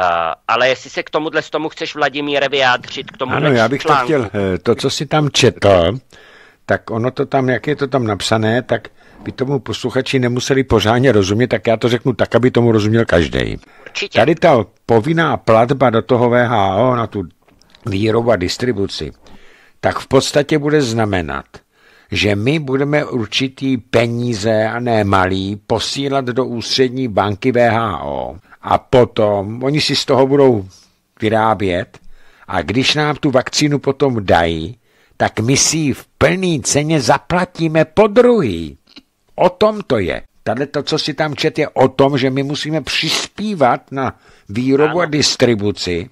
ale jestli se k tomuhle z tomu chceš, Vladimíre, vyjádřit k tomu. Ano, já bych článku. To chtěl, to, co si tam četl, tak ono to tam, jak je to tam napsané, tak by tomu posluchači nemuseli pořádně rozumět, tak já to řeknu tak, aby tomu rozuměl každý. Určitě. Tady ta povinná platba do toho W H O na tu výrobu a distribuci, tak v podstatě bude znamenat, že my budeme určitý peníze, a ne malý, posílat do ústřední banky W H O a potom oni si z toho budou vyrábět a když nám tu vakcínu potom dají, tak my si ji v plný ceně zaplatíme po druhý. O tom to je. Tady to, co si tam čet, je o tom, že my musíme přispívat na výrobu a distribuci,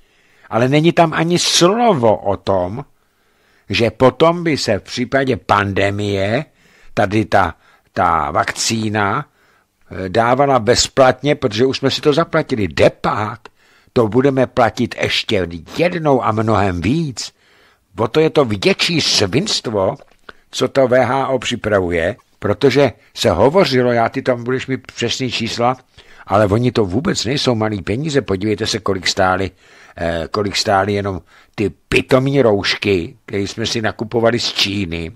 ale není tam ani slovo o tom, že potom by se v případě pandemie tady ta, ta vakcína dávala bezplatně, protože už jsme si to zaplatili. Depak, to budeme platit ještě jednou a mnohem víc. O to je to větší svinstvo, co to W H O připravuje, protože se hovořilo, já ty tam budeš mít přesný čísla, ale oni to vůbec nejsou malý peníze. Podívejte se, kolik stály, eh, kolik stály jenom ty pitomí roušky, které jsme si nakupovali z Číny.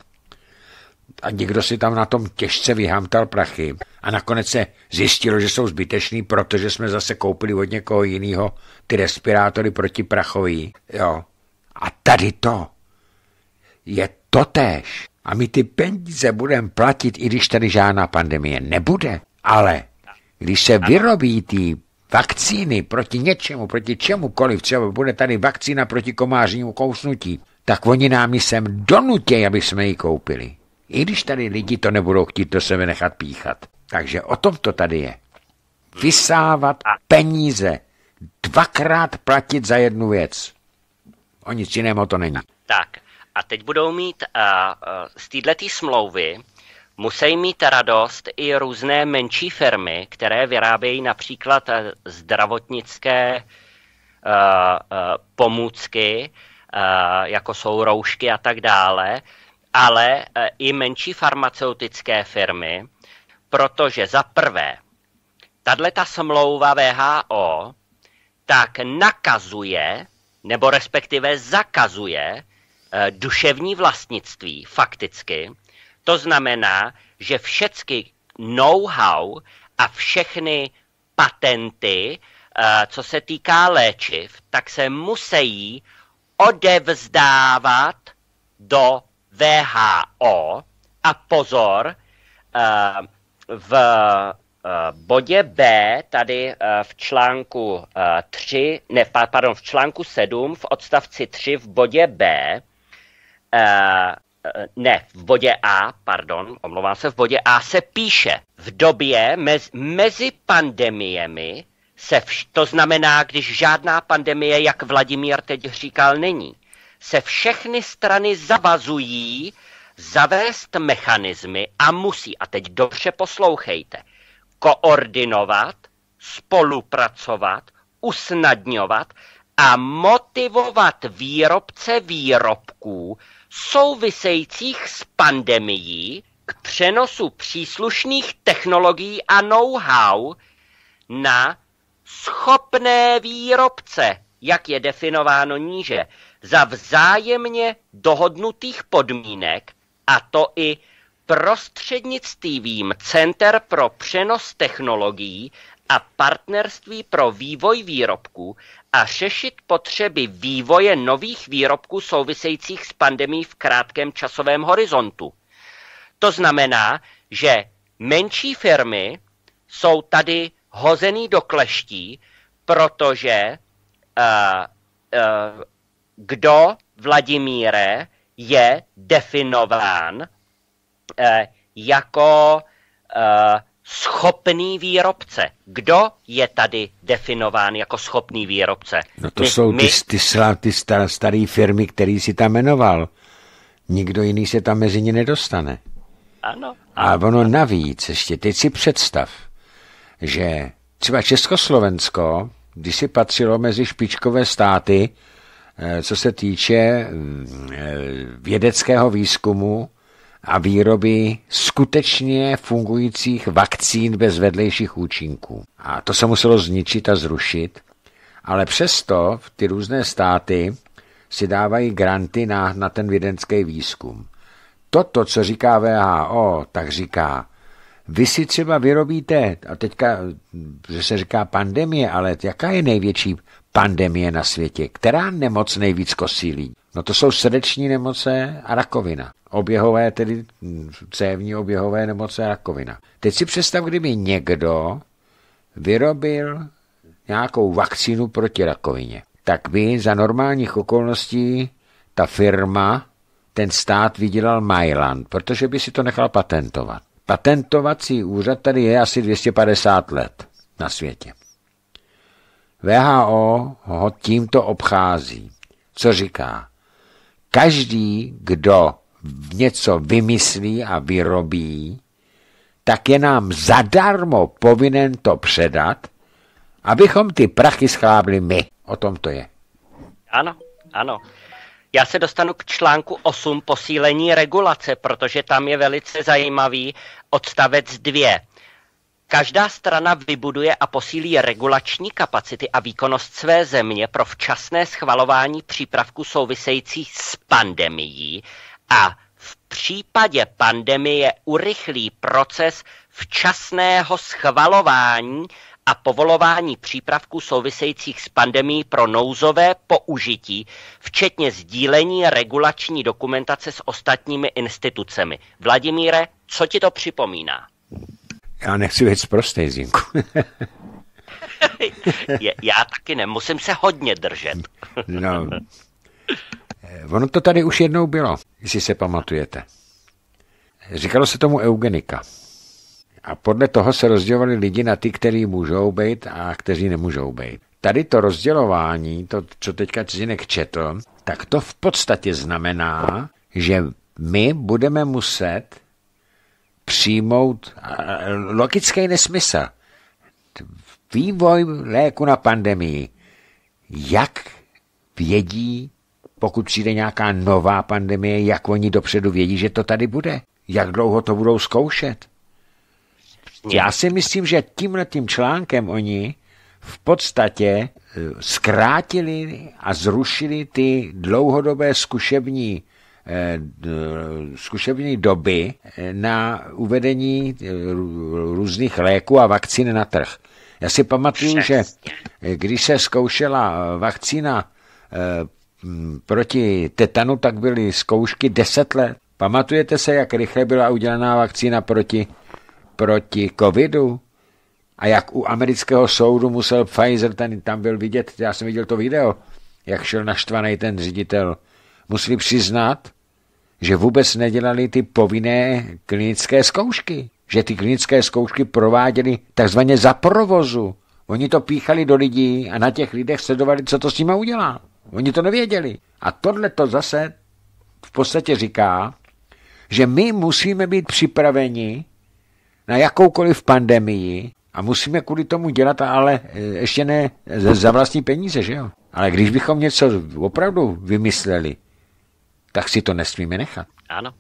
A někdo si tam na tom těžce vyhamtal prachy. A nakonec se zjistilo, že jsou zbytečný, protože jsme zase koupili od někoho jiného ty respirátory protiprachový. Jo. A tady to je totéž. A my ty peníze budeme platit, i když tady žádná pandemie nebude. Ale když se vyrobí ty vakcíny proti něčemu, proti čemukoliv, třeba bude tady vakcína proti komářnímu kousnutí, tak oni nám ji sem donutí, aby jsme ji koupili. I když tady lidi to nebudou chtít do sebe nechat píchat. Takže o tom to tady je. Vysávat peníze, dvakrát platit za jednu věc. O nic jiného to není. Tak a teď budou mít uh, uh, z této smlouvy musí mít radost i různé menší firmy, které vyrábějí například uh, zdravotnické uh, uh, pomůcky, uh, jako jsou roušky a tak dále, ale uh, i menší farmaceutické firmy, protože za prvé, tato smlouva V H O tak nakazuje, nebo respektive zakazuje e, duševní vlastnictví fakticky. To znamená, že všechny know-how a všechny patenty, e, co se týká léčiv, tak se musí odevzdávat do V H O. A pozor, e, v bodě B, tady v článku tři, ne, pardon, v článku sedm, v odstavci tři, v bodě B, ne, v bodě A, pardon, omlouvám se, v bodě A se píše, v době mez, mezi pandemiemi se, vš, to znamená, když žádná pandemie, jak Vladimír teď říkal, není, se všechny strany zavazují zavést mechanismy a musí, a teď dobře poslouchejte, koordinovat, spolupracovat, usnadňovat a motivovat výrobce výrobků souvisejících s pandemií k přenosu příslušných technologií a know-how na schopné výrobce, jak je definováno níže, za vzájemně dohodnutých podmínek, a to i prostřednictvím Center pro přenos technologií a partnerství pro vývoj výrobků a řešit potřeby vývoje nových výrobků souvisejících s pandemií v krátkém časovém horizontu. To znamená, že menší firmy jsou tady hozený do kleští, protože uh, uh, kdo, Vladimíre, je definován jako uh, schopný výrobce. Kdo je tady definován jako schopný výrobce? No to my, jsou my... ty, ty, ty star, staré firmy, který si tam jmenoval. Nikdo jiný se tam mezi ně nedostane. Ano. A ono navíc, ještě teď si představ, že třeba Československo, když si patřilo mezi špičkové státy, co se týče vědeckého výzkumu a výroby skutečně fungujících vakcín bez vedlejších účinků. A to se muselo zničit a zrušit, ale přesto ty různé státy si dávají granty na, na ten vědecký výzkum. Toto, co říká V H O, tak říká, vy si třeba vyrobíte, a teďka, že se říká pandemie, ale jaká je největší pandemie na světě? Která nemoc nejvíc kosí? No to jsou srdeční nemoce a rakovina. Oběhové, tedy cévní oběhové nemoce a rakovina. Teď si představ, kdyby někdo vyrobil nějakou vakcínu proti rakovině. Tak by za normálních okolností ta firma, ten stát vydělal Mylan, protože by si to nechal patentovat. Patentovací úřad tady je asi dvě stě padesát let na světě. V H O ho tímto obchází. Co říká? Každý, kdo něco vymyslí a vyrobí, tak je nám zadarmo povinen to předat, abychom ty prachy schlábli my. O tom to je. Ano, ano. Já se dostanu k článku osm posílení regulace, protože tam je velice zajímavý odstavec dva. Každá strana vybuduje a posílí regulační kapacity a výkonnost své země pro včasné schvalování přípravků souvisejících s pandemií a v případě pandemie urychlí proces včasného schvalování a povolování přípravků souvisejících s pandemií pro nouzové použití, včetně sdílení regulační dokumentace s ostatními institucemi. Vladimíre, co ti to připomíná? Já nechci věc prostej, Zinku. Já taky ne, musím se hodně držet. No, ono to tady už jednou bylo, jestli se pamatujete. Říkalo se tomu eugenika. A podle toho se rozdělovali lidi na ty, kteří můžou být a kteří nemůžou být. Tady to rozdělování, to, co teďka Cizinek četl, tak to v podstatě znamená, že my budeme muset přijmout logický nesmysl. Vývoj léku na pandemii. Jak vědí, pokud přijde nějaká nová pandemie, jak oni dopředu vědí, že to tady bude? Jak dlouho to budou zkoušet? Já si myslím, že tímhletím článkem oni v podstatě zkrátili a zrušili ty dlouhodobé zkušební, zkušební doby na uvedení různých léků a vakcín na trh. Já si pamatuju, že když se zkoušela vakcína proti tetanu, tak byly zkoušky deset let. Pamatujete se, jak rychle byla udělaná vakcína proti, proti covidu? A jak u amerického soudu musel Pfizer, ten tam byl vidět, já jsem viděl to video, jak šel naštvaný ten ředitel. Museli přiznat, že vůbec nedělali ty povinné klinické zkoušky. Že ty klinické zkoušky prováděli takzvaně za provozu. Oni to píchali do lidí a na těch lidech sledovali, co to s nimi udělá. Oni to nevěděli. A tohle to zase v podstatě říká, že my musíme být připraveni na jakoukoliv pandemii a musíme kvůli tomu dělat, ale ještě ne za vlastní peníze, že jo? Ale když bychom něco opravdu vymysleli, tak si to nesmíme nechat. Ano.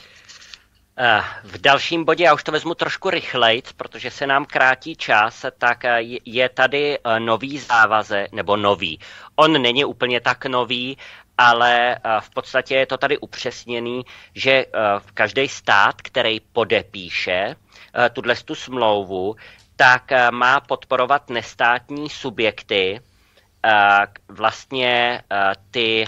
V dalším bodě, já už to vezmu trošku rychlejc, protože se nám krátí čas, tak je tady nový závazek, nebo nový. On není úplně tak nový, ale v podstatě je to tady upřesněný, že každý stát, který podepíše tuto smlouvu, tak má podporovat nestátní subjekty, vlastně ty,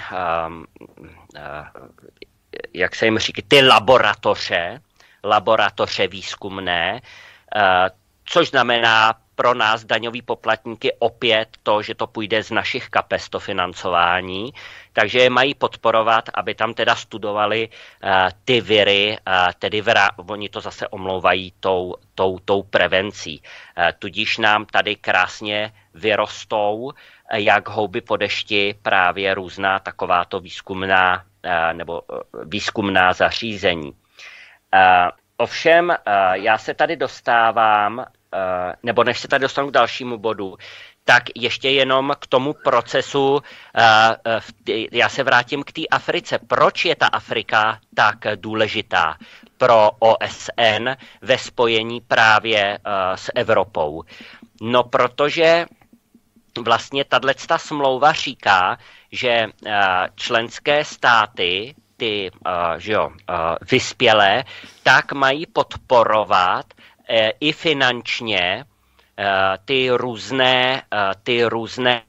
jak se jim říká, ty laboratoře, laboratoře výzkumné, což znamená pro nás daňový poplatníky opět to, že to půjde z našich kapes to financování, takže je mají podporovat, aby tam teda studovali uh, ty viry, uh, tedy vra, oni to zase omlouvají tou, tou, tou prevencí. Uh, tudíž nám tady krásně vyrostou, uh, jak houby po dešti, právě různá takováto výzkumná uh, nebo uh, výzkumná zařízení. Uh, ovšem, uh, já se tady dostávám Uh, nebo než se tady dostanu k dalšímu bodu, tak ještě jenom k tomu procesu, uh, uh, já se vrátím k té Africe. Proč je ta Afrika tak důležitá pro O S N ve spojení právě uh, s Evropou? No, protože vlastně tato smlouva říká, že uh, členské státy, ty uh, že jo, uh, vyspělé, tak mají podporovat i finančně ty různé, ty různé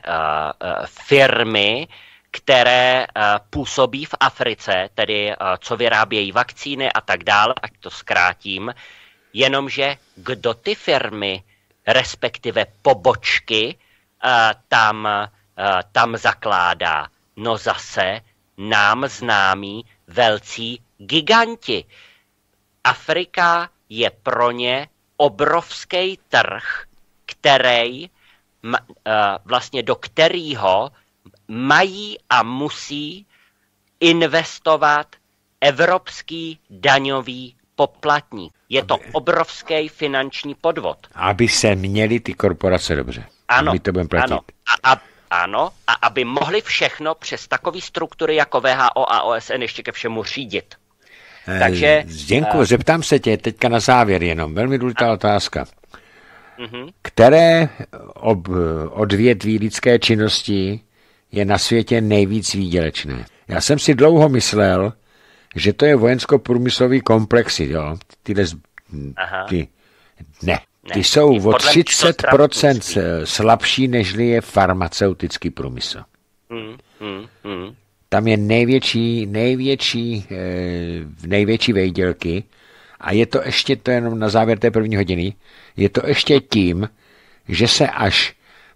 firmy, které působí v Africe, tedy co vyrábějí vakcíny a tak dále, ať to zkrátím, jenomže kdo ty firmy, respektive pobočky, tam, tam zakládá? No zase nám známí velcí giganti. Afrika je pro ně obrovský trh, který vlastně do kterého mají a musí investovat evropský daňový poplatník. Je to obrovský finanční podvod. Aby se měly ty korporace dobře. Ano, my to budeme platit. Ano, a, a, ano, a aby mohli všechno přes takové struktury jako V H O a O S N ještě ke všemu řídit. Takže, Zdenku, uh, zeptám se tě teďka na závěr jenom, velmi důležitá uh, otázka. Uh-huh. Které ob, odvětví lidské činnosti je na světě nejvíc výdělečné? Já jsem si dlouho myslel, že to je vojensko-průmyslový komplexy, jo? Tyhle, ty, ne, Ne. Ty jsou o třicet procent slabší, nežli je farmaceutický průmysl. Hmm, hmm, hmm. Tam je největší, největší, největší vejdělky a je to ještě, to jenom na závěr té první hodiny, je to ještě tím, že se až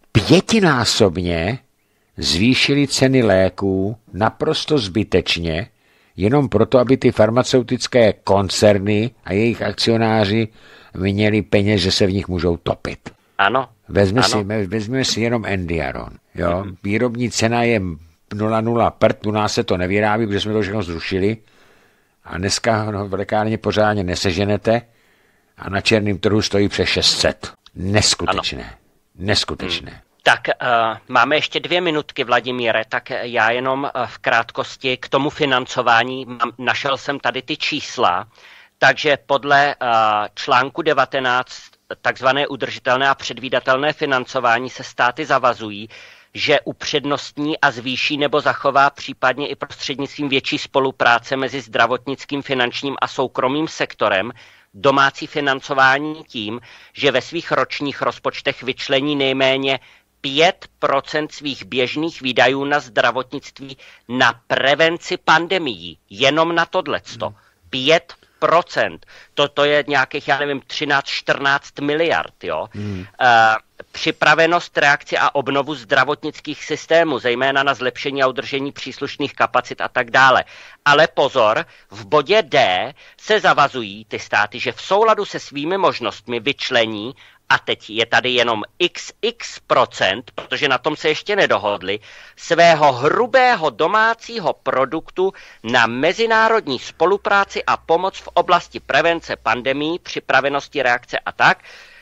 pětinásobně zvýšily ceny léků naprosto zbytečně, jenom proto, aby ty farmaceutické koncerny a jejich akcionáři měli peněz, že se v nich můžou topit. Ano. Vezme ano. Si, vezme si jenom Endiaron. Jo? Mm-hmm. Výrobní cena je nula nula prd, u nás se to nevyrábí, protože jsme to všechno zrušili a dneska no, v lékárně pořádně neseženete a na černém trhu stojí přes šest set. Neskutečné. Ano. Neskutečné. Hmm. Tak uh, máme ještě dvě minutky, Vladimíre, tak já jenom uh, v krátkosti k tomu financování mám, našel jsem tady ty čísla, takže podle uh, článku devatenáct takzvané udržitelné a předvídatelné financování se státy zavazují, že upřednostní a zvýší nebo zachová případně i prostřednictvím větší spolupráce mezi zdravotnickým, finančním a soukromým sektorem domácí financování tím, že ve svých ročních rozpočtech vyčlení nejméně pět procent svých běžných výdajů na zdravotnictví na prevenci pandemií. Jenom na tohleto. pět procent. To, to je nějakých, já nevím, třináct čtrnáct miliard. Jo? Hmm. Uh, připravenost, reakci a obnovu zdravotnických systémů, zejména na zlepšení a udržení příslušných kapacit a tak dále. Ale pozor, v bodě D se zavazují ty státy, že v souladu se svými možnostmi vyčlení, a teď je tady jenom iks iks procent, protože na tom se ještě nedohodli, svého hrubého domácího produktu na mezinárodní spolupráci a pomoc v oblasti prevence pandemií, připravenosti, reakce a tak,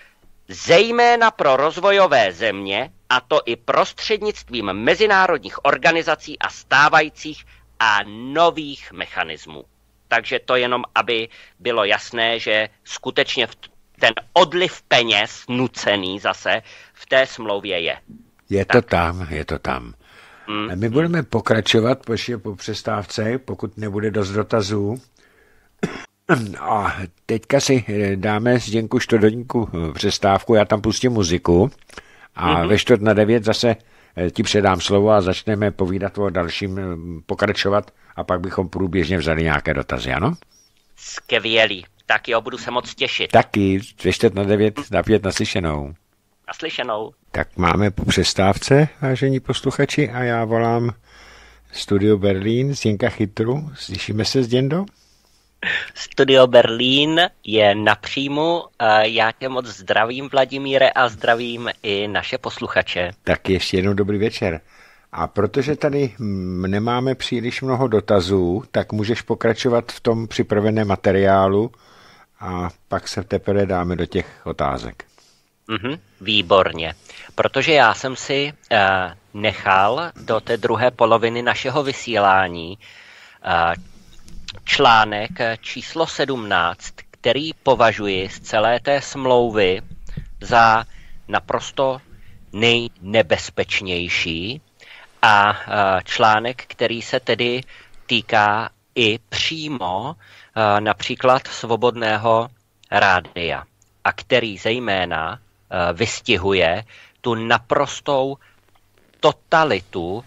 zejména pro rozvojové země, a to i prostřednictvím mezinárodních organizací a stávajících a nových mechanismů. Takže to jenom, aby bylo jasné, že skutečně ten odliv peněz nucený zase v té smlouvě je. Je tak. to tam, je to tam. Mm. A my budeme pokračovat po, po přestávce, pokud nebude dost dotazů. A teďka si dáme s Zdenku Štodoníku přestávku, já tam pustím muziku a mm-hmm. ve čtvrt na devět zase ti předám slovo a začneme povídat o dalším, pokračovat a pak bychom průběžně vzali nějaké dotazy, ano? Skvělý, tak jo, budu se moc těšit. Taky, ve čtvrt na devět, na pět naslyšenou. Naslyšenou. Tak máme po přestávce, vážení posluchači, a já volám Studio Berlín, Zdenka Chytru. Slyšíme se, Zděndo? Studio Berlín je na příjmu. Já tě moc zdravím, Vladimíre, a zdravím i naše posluchače. Tak ještě jednou dobrý večer. A protože tady nemáme příliš mnoho dotazů, tak můžeš pokračovat v tom připraveném materiálu a pak se teprve dáme do těch otázek. Mhm, výborně. Protože já jsem si uh, nechal do té druhé poloviny našeho vysílání uh, článek číslo sedmnáct, který považuji z celé té smlouvy za naprosto nejnebezpečnější a článek, který se tedy týká i přímo například svobodného rádia a který zejména vystihuje tu naprostou totalitu,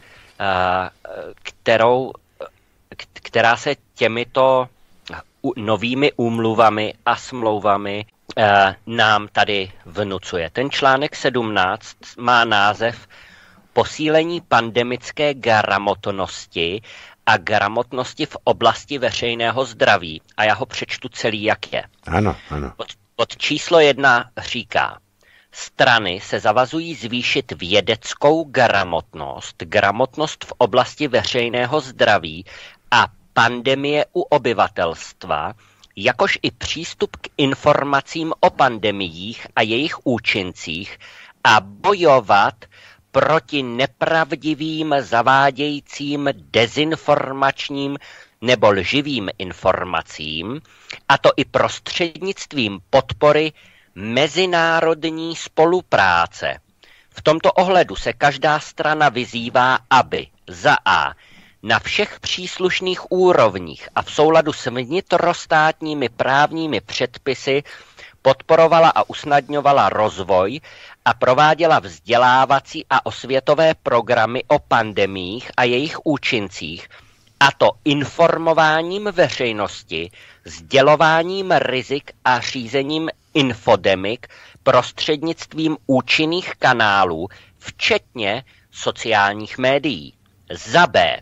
kterou která se těmito novými úmluvami a smlouvami eh, nám tady vnucuje. Ten článek sedmnáct má název Posílení pandemické gramotnosti a gramotnosti v oblasti veřejného zdraví. A já ho přečtu celý, jak je. Ano, ano. Od, od číslo jedna říká: strany se zavazují zvýšit vědeckou gramotnost, gramotnost v oblasti veřejného zdraví a pandemie u obyvatelstva, jakož i přístup k informacím o pandemiích a jejich účincích a bojovat proti nepravdivým, zavádějícím, dezinformačním nebo lživým informacím, a to i prostřednictvím podpory mezinárodní spolupráce. V tomto ohledu se každá strana vyzývá, aby za a. na všech příslušných úrovních a v souladu s vnitrostátními právními předpisy podporovala a usnadňovala rozvoj a prováděla vzdělávací a osvětové programy o pandemiích a jejich účincích, a to informováním veřejnosti, sdělováním rizik a řízením infodemik prostřednictvím účinných kanálů, včetně sociálních médií. Za B.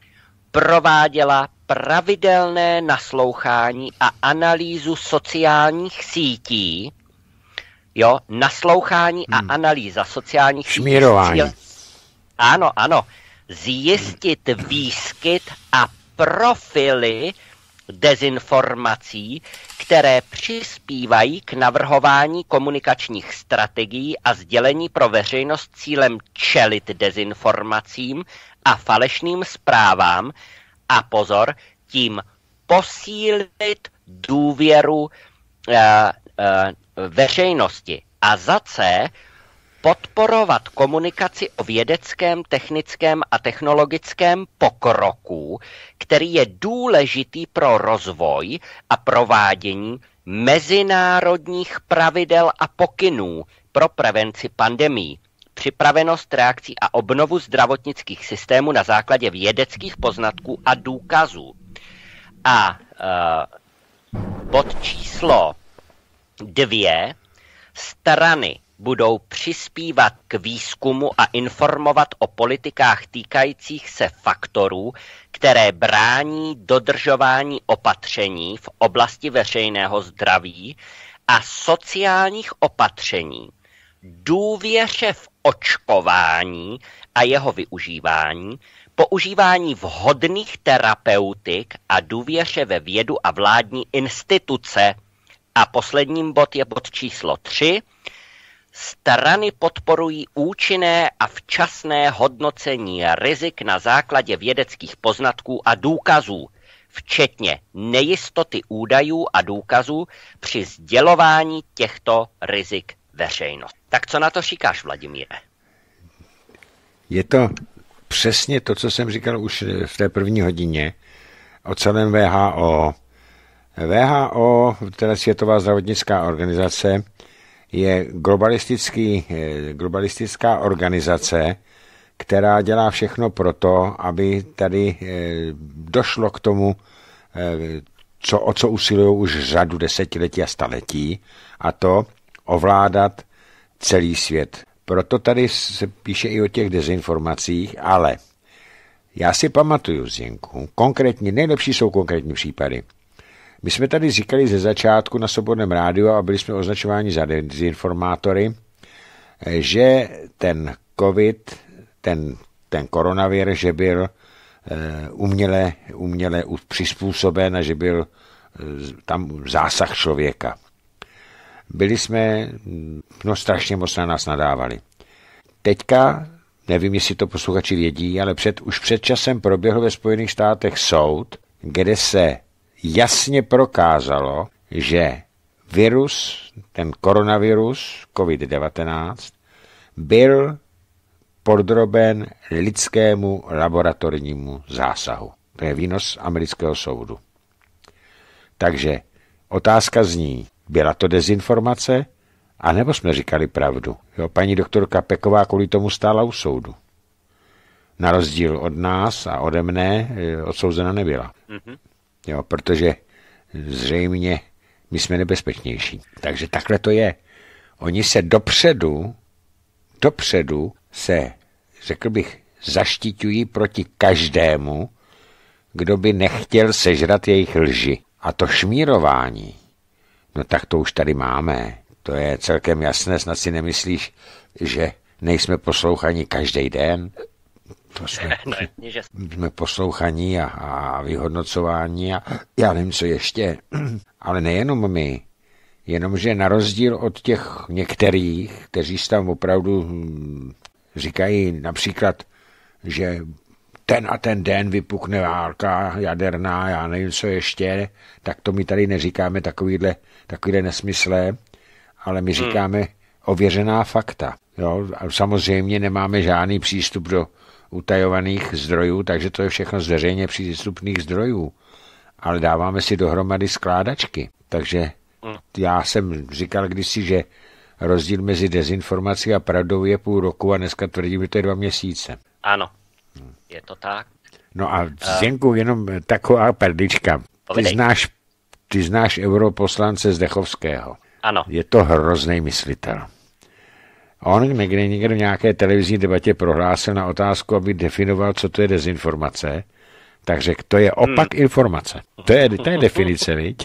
Prováděla pravidelné naslouchání a analýzu sociálních sítí. Jo, naslouchání hmm. a analýza sociálních sítí. Šmírování. Ano, ano. Zjistit výskyt a profily dezinformací, které přispívají k navrhování komunikačních strategií a sdělení pro veřejnost cílem čelit dezinformacím a falešným zprávám a pozor, tím posílit důvěru e, e, veřejnosti. A za C, podporovat komunikaci o vědeckém, technickém a technologickém pokroku, který je důležitý pro rozvoj a provádění mezinárodních pravidel a pokynů pro prevenci pandemií, připravenost reakcí a obnovu zdravotnických systémů na základě vědeckých poznatků a důkazů. A uh, bod číslo dvě, strany budou přispívat k výzkumu a informovat o politikách týkajících se faktorů, které brání dodržování opatření v oblasti veřejného zdraví a sociálních opatření, důvěře v očkování a jeho využívání, používání vhodných terapeutik a důvěře ve vědu a vládní instituce. A posledním bod je bod číslo tři. Strany podporují účinné a včasné hodnocení rizik na základě vědeckých poznatků a důkazů, včetně nejistoty údajů a důkazů při sdělování těchto rizik veřejnosti. Tak co na to říkáš, Vladimíre? Je to přesně to, co jsem říkal už v té první hodině o celém V H O. V H O, teda Světová zdravotnická organizace, je globalistický, globalistická organizace, která dělá všechno proto, aby tady došlo k tomu, co, o co usilují už řadu desetiletí a staletí, a to ovládat celý svět. Proto tady se píše i o těch dezinformacích, ale já si pamatuju, Zdenku, konkrétně, nejlepší jsou konkrétní případy. My jsme tady říkali ze začátku na Svobodném rádiu a byli jsme označováni za dezinformátory, že ten covid, ten, ten koronavir, že byl uměle, uměle přizpůsoben a že byl tam zásah člověka. Byli jsme, no strašně moc na nás nadávali. Teďka, nevím, jestli to posluchači vědí, ale před, už před časem proběhl ve Spojených státech soud, kde se jasně prokázalo, že virus, ten koronavirus, covid devatenáct, byl podroben lidskému laboratornímu zásahu. To je výnos amerického soudu. Takže otázka zní, byla to dezinformace, anebo jsme říkali pravdu? Jo, paní doktorka Peková kvůli tomu stála u soudu. Na rozdíl od nás a ode mne odsouzena nebyla. Mm-hmm. Jo, protože zřejmě my jsme nebezpečnější. Takže takhle to je. Oni se dopředu, dopředu se, řekl bych, zaštiťují proti každému, kdo by nechtěl sežrat jejich lži. A to šmírování, no tak to už tady máme. To je celkem jasné, snad si nemyslíš, že nejsme poslouchaní každý den. To jsme, jsme poslouchaní a, a vyhodnocování a já nevím, co ještě. Ale nejenom my, jenomže na rozdíl od těch některých, kteří tam opravdu říkají například, že ten a ten den vypukne válka jaderná, já nevím, co ještě, tak to my tady neříkáme takovýhle, takovýhle nesmyslé, ale my říkáme hmm. ověřená fakta. Jo? A samozřejmě nemáme žádný přístup do utajovaných zdrojů, takže to je všechno z veřejně přístupných zdrojů. Ale dáváme si dohromady skládačky. Takže Mm. Já jsem říkal kdysi, že rozdíl mezi dezinformací a pravdou je půl roku a dneska tvrdím, že to je dva měsíce. Ano, je to tak. No a Zdenku, jenom taková perlička. Ty znáš, ty znáš europoslance Zdechovského. Ano. Je to hrozný myslitel. On někde, někde v nějaké televizní debatě prohlásil na otázku, aby definoval, co to je dezinformace, tak řekl, to je opak hmm. informace. To je, to je definice, viď?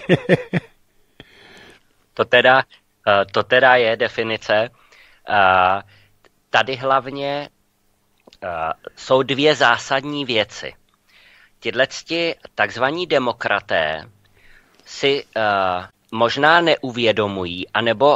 To teda, to teda je definice. Tady hlavně jsou dvě zásadní věci. Tyhleti takzvaní demokraté si možná neuvědomují, anebo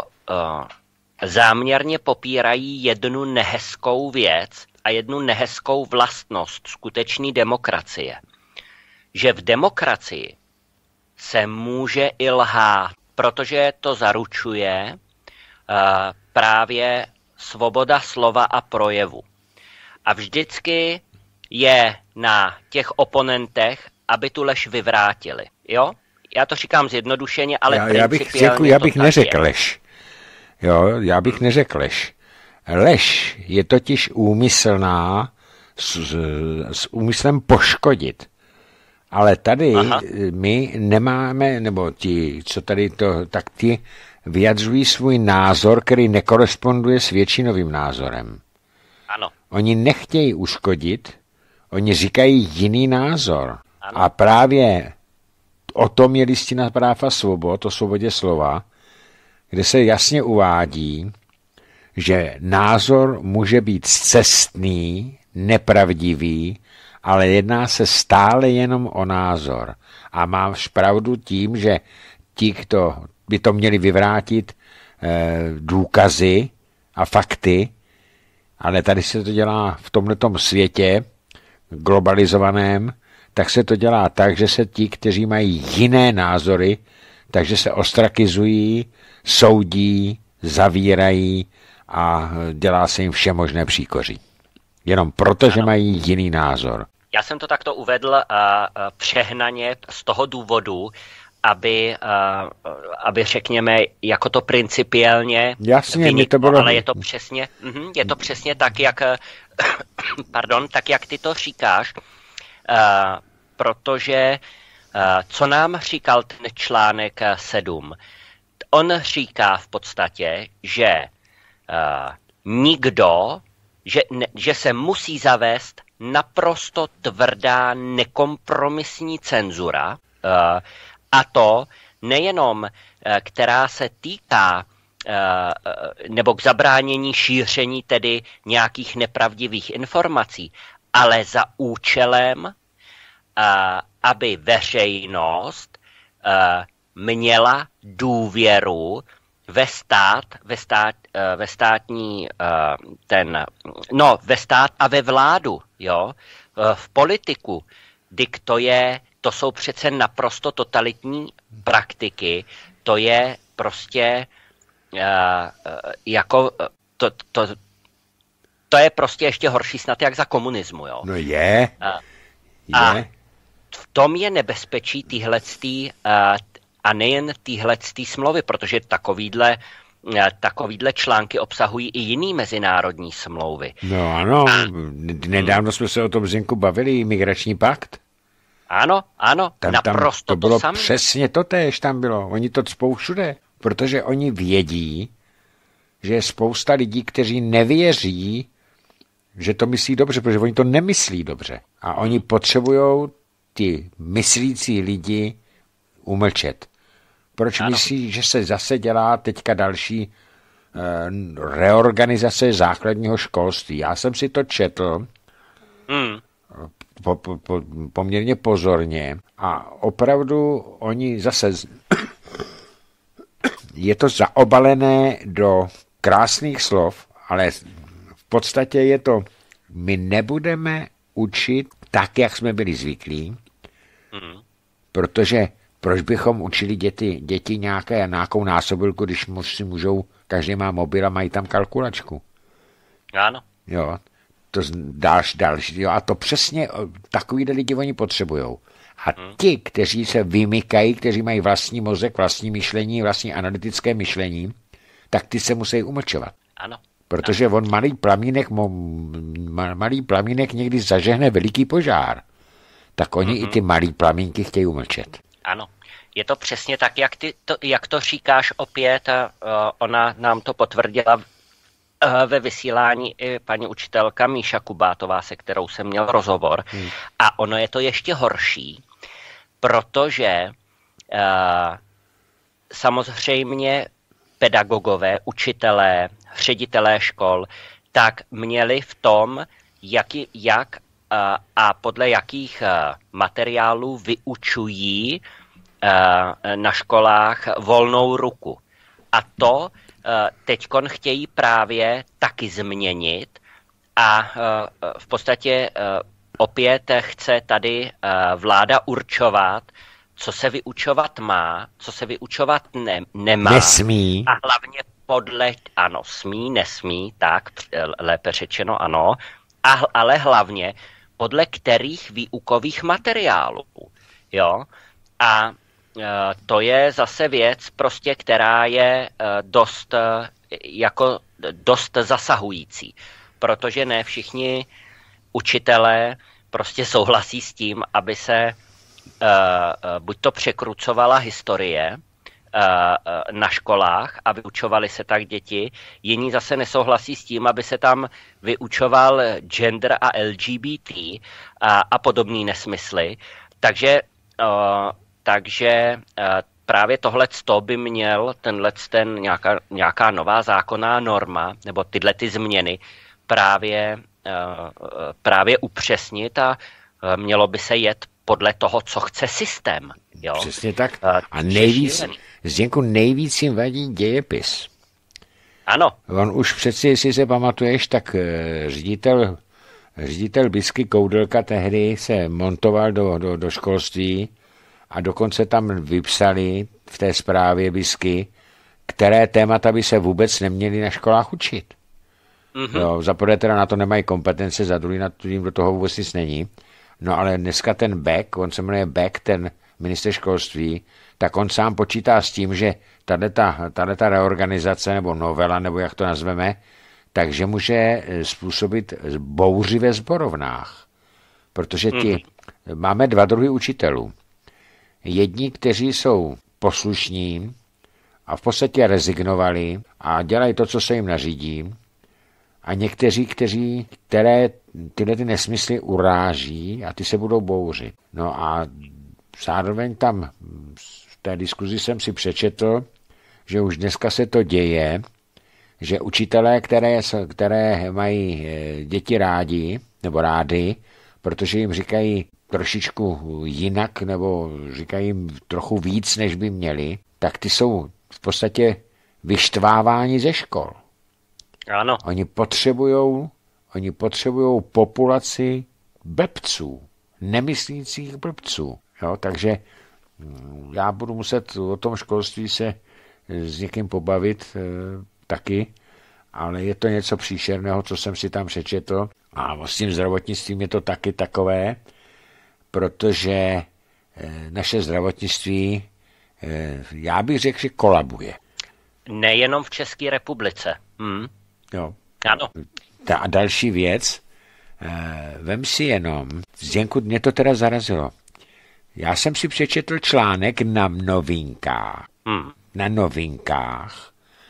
záměrně popírají jednu nehezkou věc a jednu nehezkou vlastnost skutečné demokracie. Že v demokracii se může i lhát, protože to zaručuje uh, právě svoboda slova a projevu. A vždycky je na těch oponentech, aby tu lež vyvrátili. Jo? Já to říkám zjednodušeně, ale já, já bych, řekl, já bych neřekl lež. Jo, já bych neřekl lež. Lež je totiž úmyslná s, s úmyslem poškodit. Ale tady Aha. my nemáme, nebo ti, co tady to, tak ti vyjadřují svůj názor, který nekoresponduje s většinovým názorem. Ano. Oni nechtějí uškodit, oni říkají jiný názor. Ano. A právě o tom je listina práv a svobod, o svobodě slova, kde se jasně uvádí, že názor může být scestný, nepravdivý, ale jedná se stále jenom o názor. A máš pravdu tím, že ti, kdo by to měli vyvrátit, eh, důkazy a fakty, ale tady se to dělá v tomhletom světě globalizovaném, tak se to dělá tak, že se ti, kteří mají jiné názory, takže se ostrakizují, soudí, zavírají a dělá se jim vše možné příkoří. Jenom proto, ano. že mají jiný názor. Já jsem to takto uvedl uh, uh, přehnaně z toho důvodu, aby, uh, aby řekněme, jako to principiálně Jasně, vyniklo, to bylo... ale je to přesně, uh, je to přesně tak, jak pardon, tak, jak ty to říkáš, uh, protože uh, co nám říkal ten článek sedm? On říká v podstatě, že uh, nikdo, že, ne, že se musí zavést naprosto tvrdá, nekompromisní cenzura, uh, a to nejenom, uh, která se týká uh, nebo k zabránění šíření tedy nějakých nepravdivých informací, ale za účelem, uh, aby veřejnost uh, měla důvěru ve stát, ve, stát, ve státní, ten, no, ve stát a ve vládu, jo, v politiku, kdy to je, to jsou přece naprosto totalitní praktiky, to je prostě jako, to, to, to je prostě ještě horší snad jak za komunismu, jo. No je, je. A v tom je nebezpečí týhletý, a nejen týhle smlouvy, protože takovýhle, takovýhle články obsahují i jiný mezinárodní smlouvy. No ano, nedávno jsme se o tom Zdenku bavili, migrační pakt. Ano, ano, tam, naprosto tam to bylo to samé. Přesně to též tam bylo, oni to cpou všude, protože oni vědí, že je spousta lidí, kteří nevěří, že to myslí dobře, protože oni to nemyslí dobře. A oni potřebují ty myslící lidi umlčet. Proč ano. myslí, že se zase dělá teďka další uh, reorganizace základního školství? Já jsem si to četl mm. po, po, po, poměrně pozorně a opravdu oni zase je to zaobalené do krásných slov, ale v podstatě je to, my nebudeme učit tak, jak jsme byli zvyklí, mm. protože proč bychom učili děti, děti nějaké, nějakou násobilku, když si můžou, každý má mobil a mají tam kalkulačku. Ano. Jo. to dáš další, jo, a to přesně takový lidi oni potřebujou. A ti, kteří se vymykají, kteří mají vlastní mozek, vlastní myšlení, vlastní analytické myšlení, tak ty se musí umlčovat. Ano. Protože on malý plamínek, malý plamínek někdy zažehne veliký požár. Tak oni mm-hmm. i ty malý plamínky chtějí umlčet. Ano. Je to přesně tak, jak, ty to, jak to říkáš opět. A, uh, ona nám to potvrdila uh, ve vysílání i paní učitelka Míša Kubátová, se kterou jsem měl rozhovor. Hmm. A ono je to ještě horší, protože uh, samozřejmě pedagogové, učitelé, ředitelé škol, tak měli v tom, jak, jak uh, a podle jakých uh, materiálů vyučují na školách volnou ruku. A to teďkon chtějí právě taky změnit a v podstatě opět chce tady vláda určovat, co se vyučovat má, co se vyučovat ne, nemá. Nesmí. A hlavně podle, ano, smí, nesmí, tak lépe řečeno ano, a, ale hlavně podle kterých výukových materiálů. Jo? A to je zase věc, prostě, která je dost, jako dost zasahující, protože ne všichni učitelé prostě souhlasí s tím, aby se buď to překrucovala historie na školách a vyučovali se tak děti, jiní zase nesouhlasí s tím, aby se tam vyučoval gender a L G B T a, a podobný nesmysly. Takže Takže právě tohleto by měl tenhle ten nějaká, nějaká nová zákonná norma nebo tyhle ty změny právě, právě upřesnit a mělo by se jet podle toho, co chce systém. Jo? Přesně tak. A nejvíc, Zděnku, nejvíc jim vadí dějepis. Ano. On už přeci, jestli se pamatuješ, tak ředitel, ředitel Bisky Koudelka tehdy se montoval do, do, do školství a dokonce tam vypsali v té zprávě Bisky, které témata by se vůbec neměly na školách učit. Mm-hmm. Jo, za prvé teda na to nemají kompetence, za druhý na to do toho vůbec nic není. No ale dneska ten Beck, on se jmenuje Beck, ten ministr školství, tak on sám počítá s tím, že tato reorganizace nebo novela, nebo jak to nazveme, takže může způsobit bouři ve sborovnách. Protože ti, mm-hmm. máme dva druhy učitelů. Jedni, kteří jsou poslušní a v podstatě rezignovali a dělají to, co se jim nařídí, a někteří, kteří, které tyhle ty nesmysly uráží a ty se budou bouřit. No a zároveň tam v té diskuzi jsem si přečetl, že už dneska se to děje, že učitelé, které, které mají děti rádi, nebo rády, protože jim říkají trošičku jinak, nebo říkají jim trochu víc, než by měli, tak ty jsou v podstatě vyštváváni ze škol. Ano. Oni potřebujou, oni potřebujou populaci blbců, nemyslících blbců. Jo, takže já budu muset o tom školství se s někým pobavit e, taky, ale je to něco příšerného, co jsem si tam přečetl. A s tím zdravotnictvím je to taky takové, protože e, naše zdravotnictví, e, já bych řekl, že kolabuje. Nejenom v České republice. Hmm. Jo. Ano. Ta a další věc, e, vem si jenom, Zdenku, mě to teda zarazilo. Já jsem si přečetl článek na novinkách, hmm. na novinkách,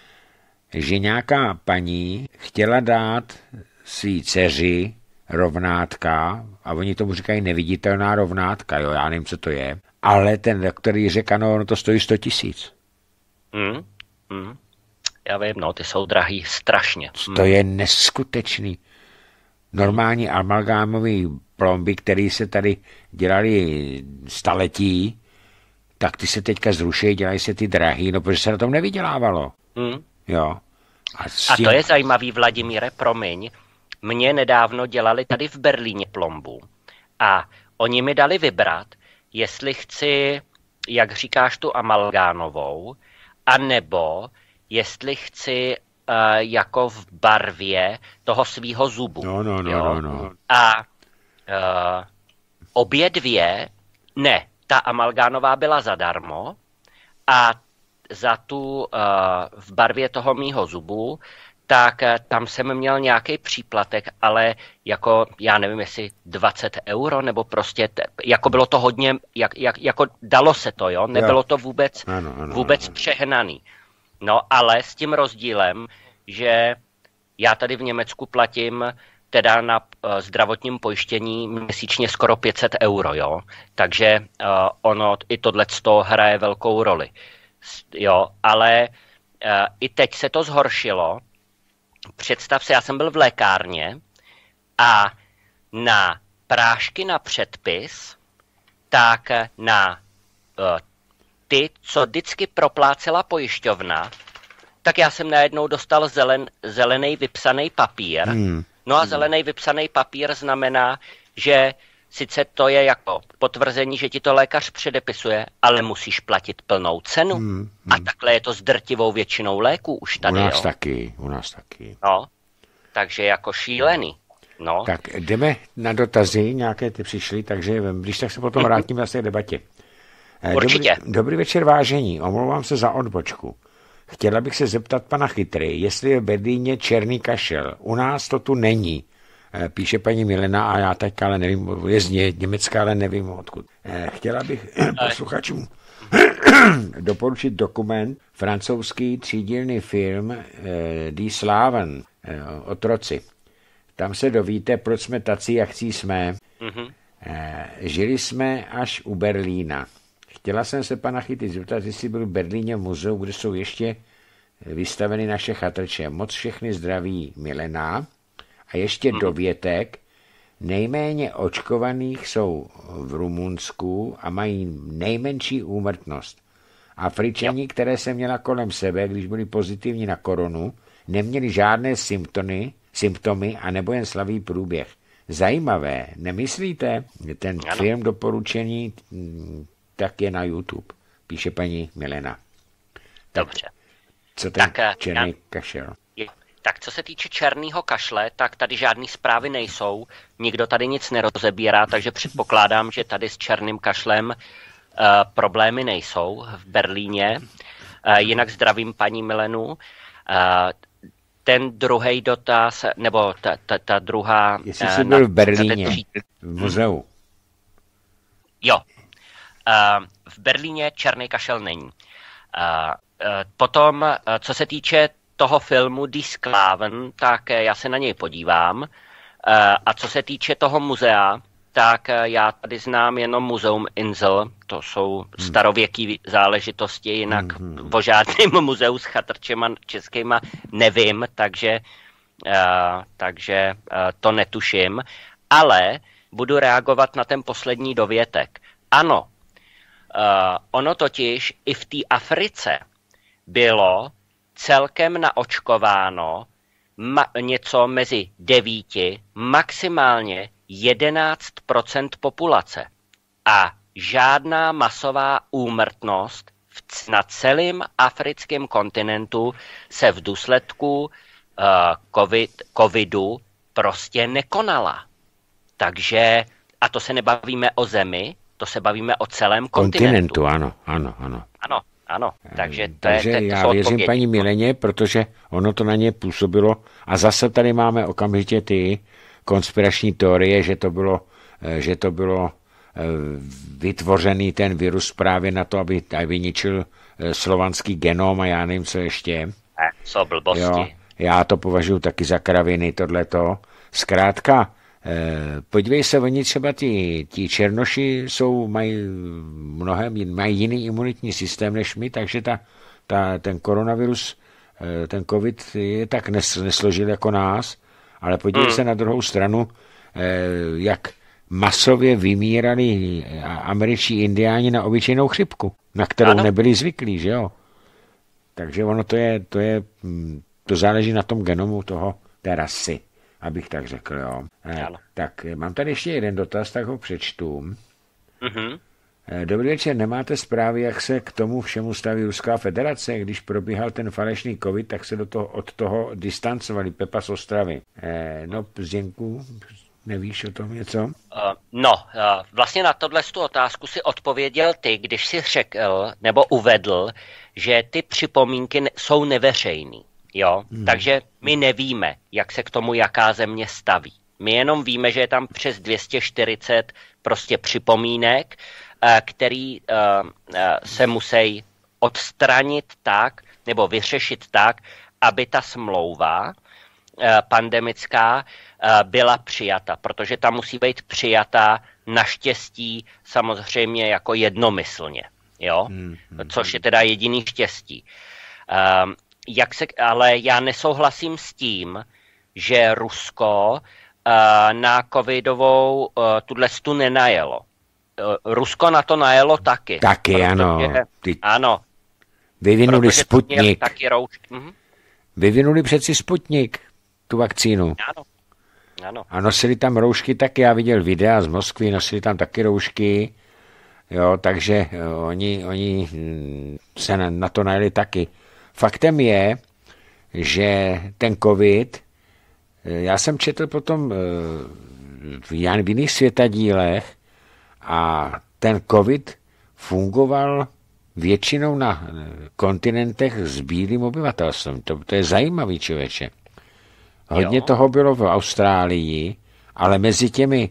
že nějaká paní chtěla dát svý dceři rovnátka, a oni tomu říkají neviditelná rovnátka, jo, já nevím, co to je, ale ten doktor jí řekl, ano, ono to stojí sto tisíc. Hmm. Hmm. Já vím, no, ty jsou drahý strašně. To hmm. je neskutečný. Normální amalgámový plomby, které se tady dělali staletí, tak ty se teďka zrušejí, dělají se ty drahý, no protože se na tom nevydělávalo. Hmm. Jo. A, a to je zajímavý, Vladimíre, promiň. Mě nedávno dělali tady v Berlíně plombu a oni mi dali vybrat, jestli chci, jak říkáš, tu amalgánovou, anebo jestli chci jako v barvě toho svýho zubu. No, no, no, no, no. A uh, obě dvě, ne, ta amalgánová byla zadarmo a za tu uh, v barvě toho mýho zubu, tak uh, tam jsem měl nějaký příplatek, ale jako, já nevím, jestli dvacet euro, nebo prostě, t- jako bylo to hodně, jak, jak, jako dalo se to, jo, nebylo to vůbec, ano, ano, vůbec ano. přehnaný. No, ale s tím rozdílem, že já tady v Německu platím teda na uh, zdravotním pojištění měsíčně skoro pět set euro, jo. Takže uh, ono i tohleto hraje velkou roli. S, jo, ale uh, i teď se to zhoršilo. Představ se, já jsem byl v lékárně a na prášky na předpis, tak na uh, ty, co vždycky proplácela pojišťovna, tak já jsem najednou dostal zelen, zelený vypsaný papír. Hmm. No a zelený vypsaný papír znamená, že sice to je jako potvrzení, že ti to lékař předepisuje, ale musíš platit plnou cenu. Hmm. Hmm. A takhle je to s drtivou většinou léků už tady. U nás jo? taky, u nás taky. No, takže jako šílený. No. Tak jdeme na dotazy, nějaké ty přišly, takže když tak se potom vrátíme zase k debatě. Určitě. Dobrý, dobrý večer, vážení, omlouvám se za odbočku. Chtěla bych se zeptat pana Chytry, jestli je v Berlíně černý kašel. U nás to tu není, píše paní Milena a já teď ale nevím, je z Německa, ale nevím odkud. Chtěla bych posluchačům doporučit dokument, francouzský třídílný film Die Slaven, Otroci. Tam se dovíte, proč jsme tací, jak jsme. Mm-hmm. Žili jsme až u Berlína. Chtěla jsem se pana Chyty zeptat, jestli byl v Berlíně v muzeu, kde jsou ještě vystaveny naše chatrče. Moc všechny zdraví, Milena. A ještě mm-hmm. dovětek. Nejméně očkovaných jsou v Rumunsku a mají nejmenší úmrtnost. Afričani, které jsem měla kolem sebe, když byli pozitivní na koronu, neměli žádné symptomy, symptomy a nebo jen slabý průběh. Zajímavé, nemyslíte? Ten ano. Film doporučení tak je na YouTube, píše paní Milena. Dobře. Co ten tak, černý já... kašel? Tak co se týče černého kašle, tak tady žádný zprávy nejsou, nikdo tady nic nerozebírá, takže předpokládám, že tady s černým kašlem uh, problémy nejsou v Berlíně. Uh, jinak zdravím paní Milenu. Uh, ten druhý dotaz, nebo ta, ta, ta druhá... Jestli jsi byl v Berlíně, v muzeu. Jo. Uh, v Berlíně černý kašel není. Uh, uh, potom, uh, co se týče toho filmu Die Sklaven, tak já se na něj podívám. Uh, a co se týče toho muzea, tak uh, já tady znám jenom Muzeum Insel, to jsou starověké záležitosti, jinak hmm. o žádném muzeu s chatrčema českýma nevím, takže, uh, takže uh, to netuším. Ale budu reagovat na ten poslední dovětek. Ano, uh, ono totiž i v té Africe bylo celkem naočkováno ma- něco mezi devíti, maximálně jedenáct procent populace. A žádná masová úmrtnost v, na celém africkém kontinentu se v důsledku uh, COVID, covidu prostě nekonala. Takže, a to se nebavíme o zemi, to se bavíme o celém kontinentu. Kontinentu, ano, ano, ano. Ano, ano, takže to Takže je, to, to já věřím odpovědi. paní Mileně, protože ono to na ně působilo a zase tady máme okamžitě ty konspirační teorie, že to bylo, že to bylo vytvořený ten virus právě na to, aby, aby ničil slovanský genom a já nevím, co ještě. Ne, co blbosti. Jo, já to považuji taky za kraviny, tohleto. Zkrátka, podívej se, oni třeba ti, ti černoši jsou, mají mnohem, mají jiný imunitní systém než my, takže ta, ta, ten koronavirus, ten covid je tak nes, nesložil jako nás, ale podívej hmm. se na druhou stranu, jak masově vymírali američtí indiáni na obyčejnou chřipku, na kterou ano. nebyli zvyklí, že jo? Takže ono to je, to je, to záleží na tom genomu toho, té rasy, abych tak řekl, jo. Eh, tak mám tady ještě jeden dotaz, tak ho přečtu. Mm-hmm. Dobrý večer, nemáte zprávy, jak se k tomu všemu staví Ruská federace? Když probíhal ten falešný covid, tak se do toho, od toho distancovali. Pepa z Ostravy. Eh, no, Zdenku, nevíš o tom něco? Uh, no, uh, vlastně na tohle tu otázku si odpověděl ty, když si řekl nebo uvedl, že ty připomínky jsou neveřejný. Jo? Hmm. Takže my nevíme, jak se k tomu jaká země staví. My jenom víme, že je tam přes dvě stě čtyřicet prostě připomínek, který se musí odstranit tak, nebo vyřešit tak, aby ta smlouva pandemická byla přijata, protože ta musí být přijata naštěstí samozřejmě jako jednomyslně, jo? Hmm, hmm, což je teda jediný štěstí. Jak se, ale já nesouhlasím s tím, že Rusko na covidovou tuhle stu nenajelo. Rusko na to najelo taky. Taky, protože, ano. Ty... Ano. Vyvinuli Sputnik. Taky mhm. Vyvinuli přeci Sputnik, tu vakcínu. Ano. Ano. A nosili tam roušky taky, já viděl videa z Moskvy, nosili tam taky roušky, jo, takže oni, oni se na, na to najeli taky. Faktem je, že ten covid, já jsem četl potom v jiných světadílech, a ten covid fungoval většinou na kontinentech s bílým obyvatelstvem. To, to je zajímavý, člověče. Hodně jo. toho bylo v Austrálii, ale mezi těmi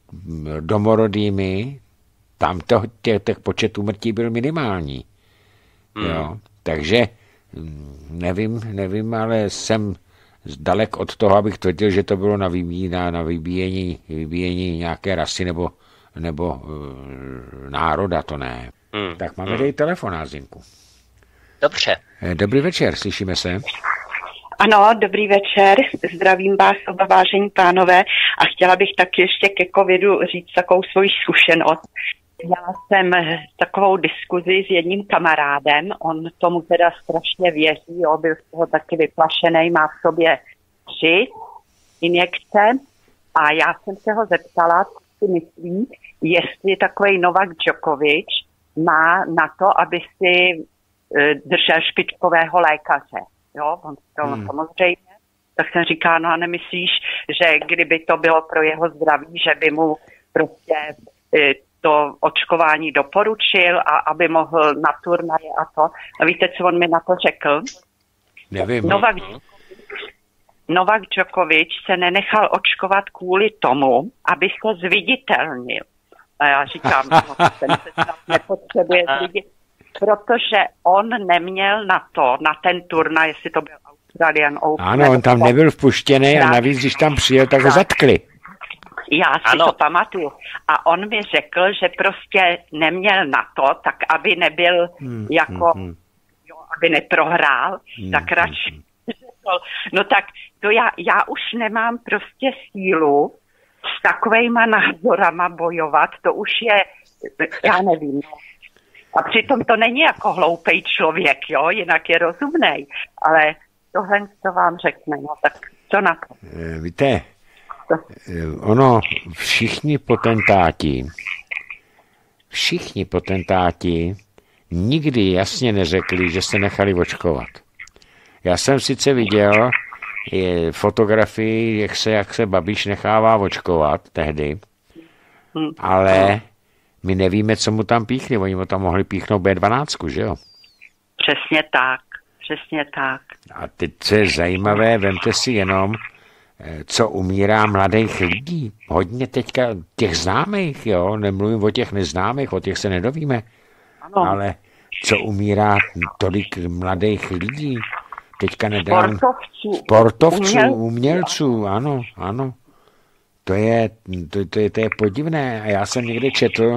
domorodými tam to, těch, těch počet úmrtí byl minimální. Hmm. Jo. Takže nevím, nevím, ale jsem dalek od toho, abych tvrdil, že to bylo na, vybí, na, na vybíjení, vybíjení nějaké rasy nebo nebo uh, národa, to ne. Hmm. Tak máme hmm. tady telefon, Zdenku. Dobře. Dobrý večer, slyšíme se. Ano, dobrý večer, zdravím vás oba vážení pánové a chtěla bych taky ještě ke covidu říct takovou svoji zkušenost. Já jsem takovou diskuzi s jedním kamarádem, on tomu teda strašně věří, jo, byl z toho taky vyplašený, má v sobě tři injekce a já jsem se ho zeptala, si myslí, jestli takový Novak Djokovic má na to, aby si e, držel špičkového lékaře. Jo, on to hmm. samozřejmě. Tak jsem říká, no a nemyslíš, že kdyby to bylo pro jeho zdraví, že by mu prostě e, to očkování doporučil a aby mohl na turnaje a to. A víte, co on mi na to řekl? Nevím. Novak Novak Djokovic se nenechal očkovat kvůli tomu, aby se zviditelnil. A já říkám, no, ten se snad nepotřebuje zviditelnit, protože on neměl na to, na ten turnaj, jestli to byl Australian Open. Ano, on tam nebyl vpuštěný a navíc, když tam přijel, tak ho zatkli. Já si ano. to pamatuju. A on mi řekl, že prostě neměl na to, tak aby nebyl hmm, jako, hmm, jo, aby neprohrál, hmm, tak radši hmm. No tak to já, já už nemám prostě sílu s takovejma názorama bojovat, to už je, já nevím. A přitom to není jako hloupej člověk, jo, jinak je rozumnej, ale tohle to vám řekne, no tak co na to? Víte, ono, všichni potentáti, všichni potentáti nikdy jasně neřekli, že se nechali očkovat. Já jsem sice viděl fotografii, jak se, jak se Babiš nechává očkovat tehdy, ale my nevíme, co mu tam píchli. Oni mu tam mohli píchnout bé dvanáct, že jo? Přesně tak, přesně tak. A teď, co je zajímavé, vemte si jenom, co umírá mladých lidí. Hodně teďka těch známých, jo? Nemluvím o těch neznámých, o těch se nedovíme. Ano. Ale co umírá tolik mladých lidí. Teďka nedávno. Sportovců. Sportovců, umělců, umělců, ano, ano. To je, to, to, je, to je podivné. A já jsem někde četl,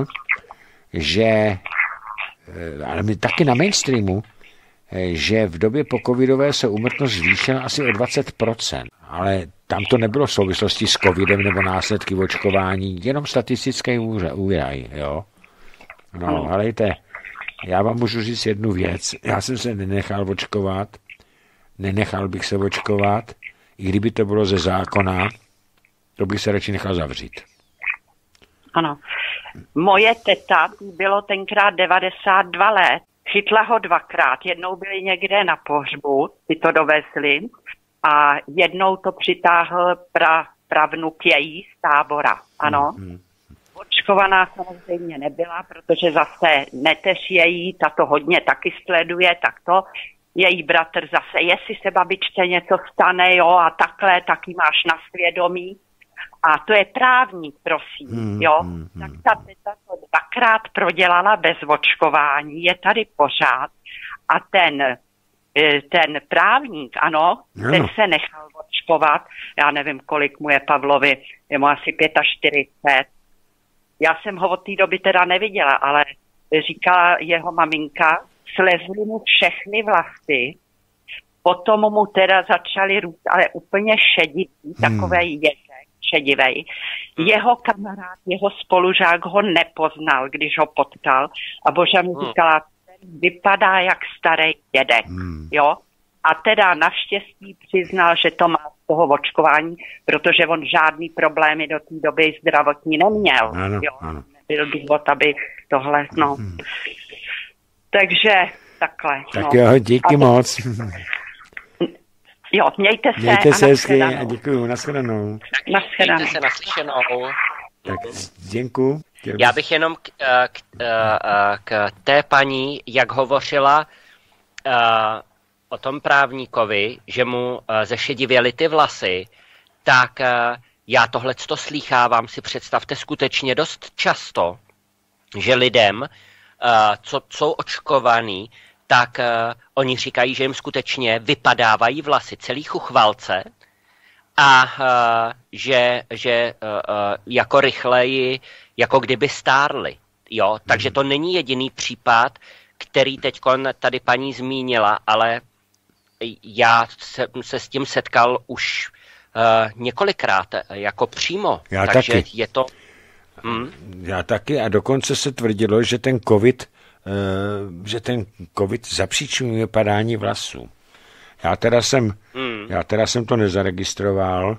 že, ale my taky na mainstreamu, že v době po covidové se úmrtnost zvýšila asi o dvacet procent. Ale tam to nebylo v souvislosti s covidem nebo následky očkování, jenom statistický údaj, jo. No, helejte, já vám můžu říct jednu věc. Já jsem se nenechal očkovat, nenechal bych se očkovat, i kdyby to bylo ze zákona, to bych se radši nechal zavřít. Ano. moje teta, bylo tenkrát devadesát dva let, chytla ho dvakrát. Jednou byli někde na pohřbu, si to dovezli a jednou to přitáhl pra, pravnuk její z Tábora, ano. Mm-hmm. Očkovaná samozřejmě nebyla, protože zase neteř její, ta to hodně taky sleduje, tak to její bratr zase, jestli se babičce něco stane, jo, a takhle, taky máš na svědomí. A to je právník, prosím, mm, jo. Mm, tak ta teta to dvakrát prodělala bez očkování, je tady pořád. A ten, ten právník, ano, no. ten se nechal očkovat, já nevím, kolik mu je Pavlovi, je mu asi čtyřicet pět. Já jsem ho od té doby teda neviděla, ale říkala jeho maminka, slezly mu všechny vlasy, potom mu teda začaly růst, ale úplně šedivý, hmm. takovej ježek, šedivej. Jeho kamarád, jeho spolužák ho nepoznal, když ho potkal a Boža mi říkala, ten vypadá jak starý dědek, hmm. jo. A teda naštěstí přiznal, že to má z toho očkování, protože on žádný problémy do té doby zdravotní neměl. Ano, jo. Ano. Byl důvod, aby tohle, no. Hmm. Takže takhle. Tak no. jo, díky a moc. Jo, mějte se. Mějte se hezky a děkuju, nashledanou. Nashledanou. Mějte se naslyšenou. Tak děkuju. Já bych jenom k, k, k té paní, jak hovořila o tom právníkovi, že mu zešedivěly ty vlasy, tak já tohleto slýchávám, si představte skutečně dost často, že lidem, co jsou očkovaní, tak oni říkají, že jim skutečně vypadávají vlasy celý chuchvalce a že, že jako rychleji, jako kdyby stárli. Jo? Takže to není jediný případ, který teď tady paní zmínila, ale já se, se s tím setkal už uh, několikrát, jako přímo. Já Takže taky. je to... Hmm? Já taky a dokonce se tvrdilo, že ten covid, uh, že ten covid zapříčinuje padání vlasů. Já teda jsem, hmm. já teda jsem to nezaregistroval.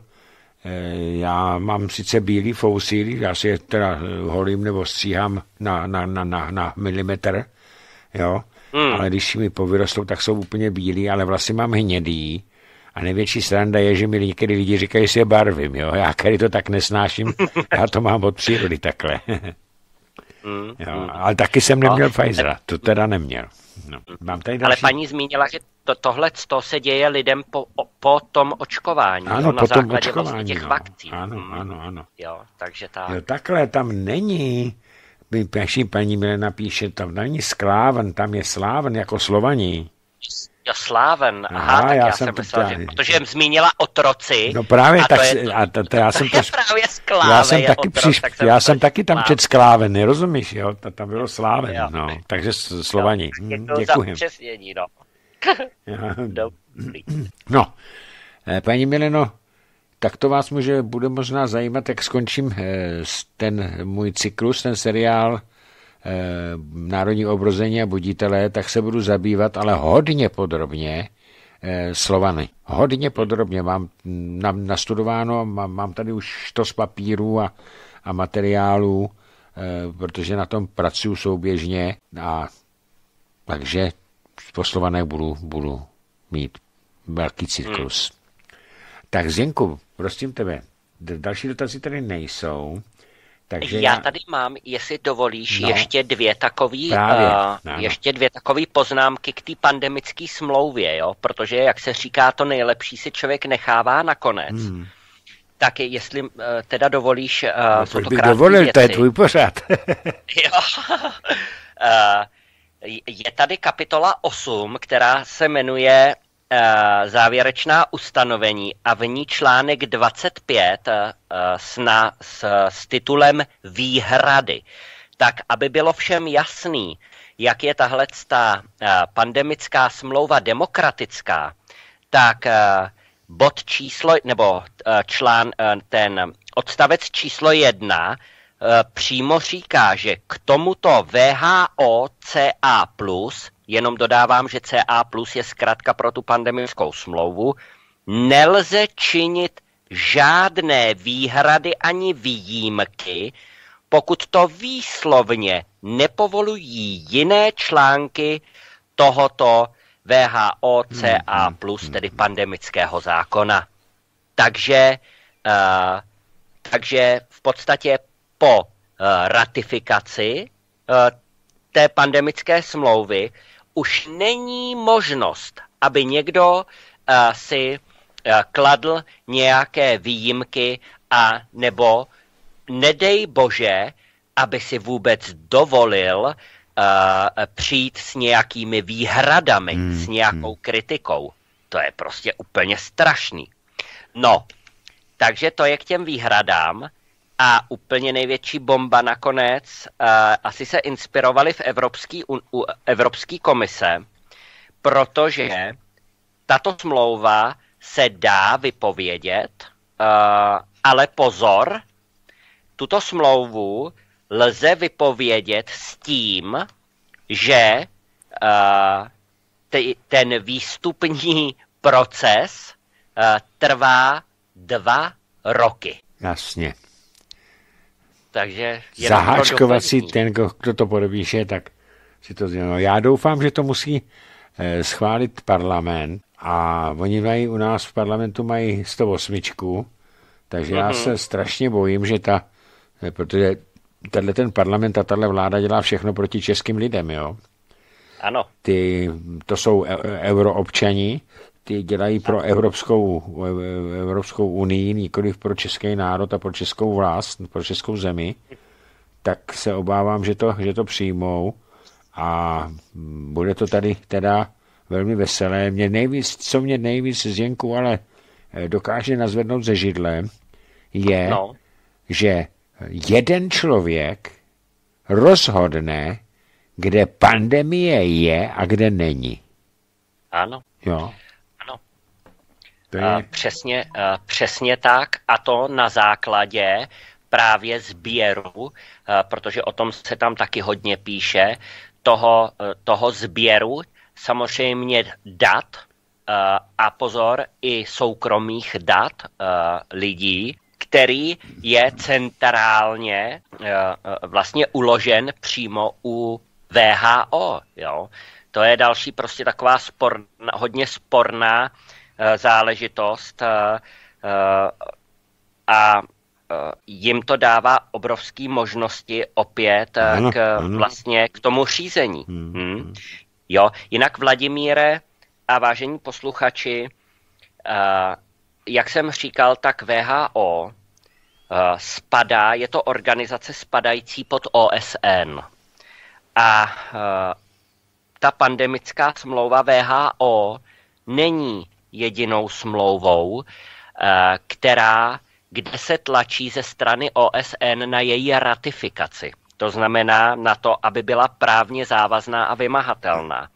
Já mám sice bílý fousíly, já si je teda holím nebo stříhám na, na, na, na, na milimetr, jo. Hmm. Ale když mi povyrostou, tak jsou úplně bílí, ale vlasy mám hnědý. A největší sranda je, že mi někdy lidi říkají, že si je barvím, jo. Já který to tak nesnáším, já to mám od přírody takhle. Hmm. Jo, ale taky jsem neměl no, Pfizera, to teda neměl. No, mám tady další... Ale paní zmínila, že to, tohle se děje lidem po, po tom očkování. Ano, no, po na tom základě očkování, vlastně těch no. vakcín. Ano, hmm. ano, ano. Jo, takže tak. Jo, takhle tam není, naší paní Milena píše, tam není skláven, tam je sláven jako Slovaní. Jo, sláven, aha, aha tak já, já jsem jsem to myslel, ptá... že, protože jim zmínila otroci. No právě, a tak to si, je, a to, to já jsem to, právě skláve, já jsem taky, otrok, přiš, tak jsem já jsem taky tam skláven. čet skláven, nerozumíš, jo, to tam bylo sláven, jo. no, takže Slovaní, hm, děkuji. No. Dobrý. No, paní Mileno, tak to vás může, bude možná zajímat, jak skončím ten můj cyklus, ten seriál Národní obrození a buditelé, tak se budu zabývat, ale hodně podrobně Slovany. Hodně podrobně. Mám nastudováno, mám, mám tady už to z papíru a, a materiálů, protože na tom pracuji souběžně a takže po Slovanech budu, budu mít velký cyklus. Hmm. Tak Zdenku, prosím tebe, další dotazy tady nejsou. Takže já, já tady mám, jestli dovolíš, no, ještě dvě takový, právě, uh, ještě dvě takové poznámky k té pandemické smlouvě, jo? Protože, jak se říká, to nejlepší si člověk nechává nakonec. Hmm. Tak jestli uh, teda dovolíš uh, no, jsou to bych krátké dovolil, věci. To je tvůj pořad. Jo. uh, je tady kapitola osm, která se jmenuje Uh, závěrečná ustanovení a v ní článek dvacet pět uh, s, na, s, s titulem Výhrady. Tak, aby bylo všem jasný, jak je tahle ta uh, pandemická smlouva demokratická, tak uh, bod číslo, nebo uh, člán, uh, ten odstavec číslo jedna uh, přímo říká, že k tomuto V H O C A plus, jenom dodávám, že C A plus je zkratka pro tu pandemickou smlouvu, nelze činit žádné výhrady ani výjimky pokud to výslovně nepovolují jiné články tohoto V H O C A plus, tedy pandemického zákona. Takže, uh, takže v podstatě po uh, ratifikaci uh, té pandemické smlouvy už není možnost, aby někdo uh, si uh, kladl nějaké výjimky a nebo nedej bože, aby si vůbec dovolil uh, přijít s nějakými výhradami, hmm. s nějakou kritikou. To je prostě úplně strašný. No, takže to je k těm výhradám a úplně největší bomba nakonec uh, asi se inspirovali v Evropský, u, u Evropský komise, protože tato smlouva se dá vypovědět, uh, ale pozor, tuto smlouvu lze vypovědět s tím, že uh, te, ten výstupní proces uh, trvá dva roky. Jasně. Takže zaháčkovat si ten, kdo to podepíše, tak si to zvědělo. Já doufám, že to musí eh, schválit parlament a oni mají u nás v parlamentu mají sto osm, takže mm-hmm. já se strašně bojím, že ta, protože tenhle ten parlament a tahle vláda dělá všechno proti českým lidem, jo. Ano. Ty, to jsou euroobčani, ty dělají pro Evropskou, Evropskou unii, nikoliv pro český národ a pro českou vlast, pro českou zemi, tak se obávám, že to, že to přijmou a bude to tady teda velmi veselé. Mě nejvíc, co mě nejvíc Zdenku ale dokáže nazvednout ze židle, je, no. že jeden člověk rozhodne, kde pandemie je a kde není. Ano. Jo. Je... Uh, přesně, uh, přesně tak, a to na základě právě sběru, uh, protože o tom se tam taky hodně píše, toho, uh, toho sběru, samozřejmě dat uh, a pozor, i soukromých dat uh, lidí, který je centrálně uh, vlastně uložen přímo u V H O. Jo? To je další prostě taková sporná, hodně sporná záležitost a jim to dává obrovské možnosti opět ano, k, ano. vlastně k tomu řízení. Hmm. Hmm. Jo, jinak Vladimíre a vážení posluchači, jak jsem říkal, tak V H O spadá, je to organizace spadající pod O S N a ta pandemická smlouva V H O není jedinou smlouvou, která, kde se tlačí ze strany O S N na její ratifikaci. To znamená na to, aby byla právně závazná a vymahatelná.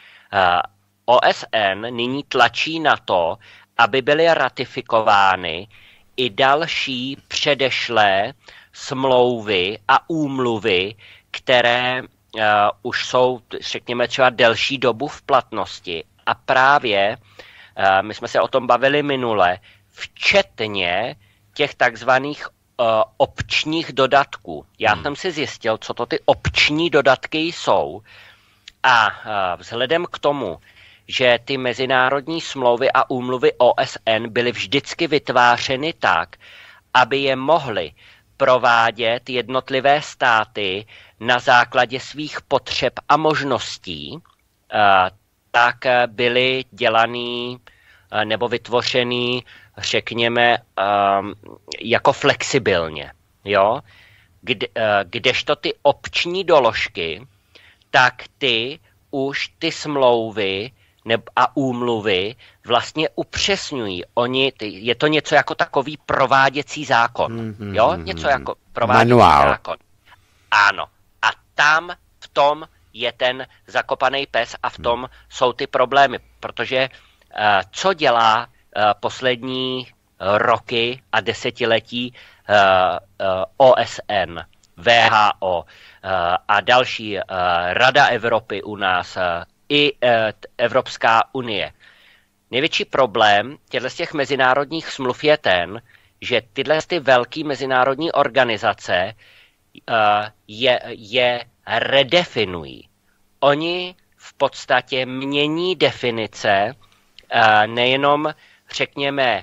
O S N nyní tlačí na to, aby byly ratifikovány i další předešlé smlouvy a úmluvy, které uh, už jsou, řekněme, třeba delší dobu v platnosti. A právě uh, my jsme se o tom bavili minule, včetně těch takzvaných uh, opčních dodatků. Já hmm. jsem si zjistil, co to ty opční dodatky jsou. A uh, vzhledem k tomu, že ty mezinárodní smlouvy a úmluvy O S N byly vždycky vytvářeny tak, aby je mohly provádět jednotlivé státy na základě svých potřeb a možností, tak byly dělaný nebo vytvořený, řekněme, jako flexibilně. Jo? Kde, kdežto ty opční doložky, tak ty už ty smlouvy a úmluvy vlastně upřesňují. Oni, je to něco jako takový prováděcí zákon. Mm-hmm. Jo? Něco jako prováděcí Manuál. zákon. Ano. A tam v tom je ten zakopaný pes a v tom mm. jsou ty problémy. Protože uh, co dělá uh, poslední roky a desetiletí uh, uh, O S N, V H O uh, a další uh, Rada Evropy u nás, uh, i Evropská unie. Největší problém těchto z těch mezinárodních smluv je ten, že tyhle ty velké mezinárodní organizace je, je redefinují. Oni v podstatě mění definice nejenom, řekněme,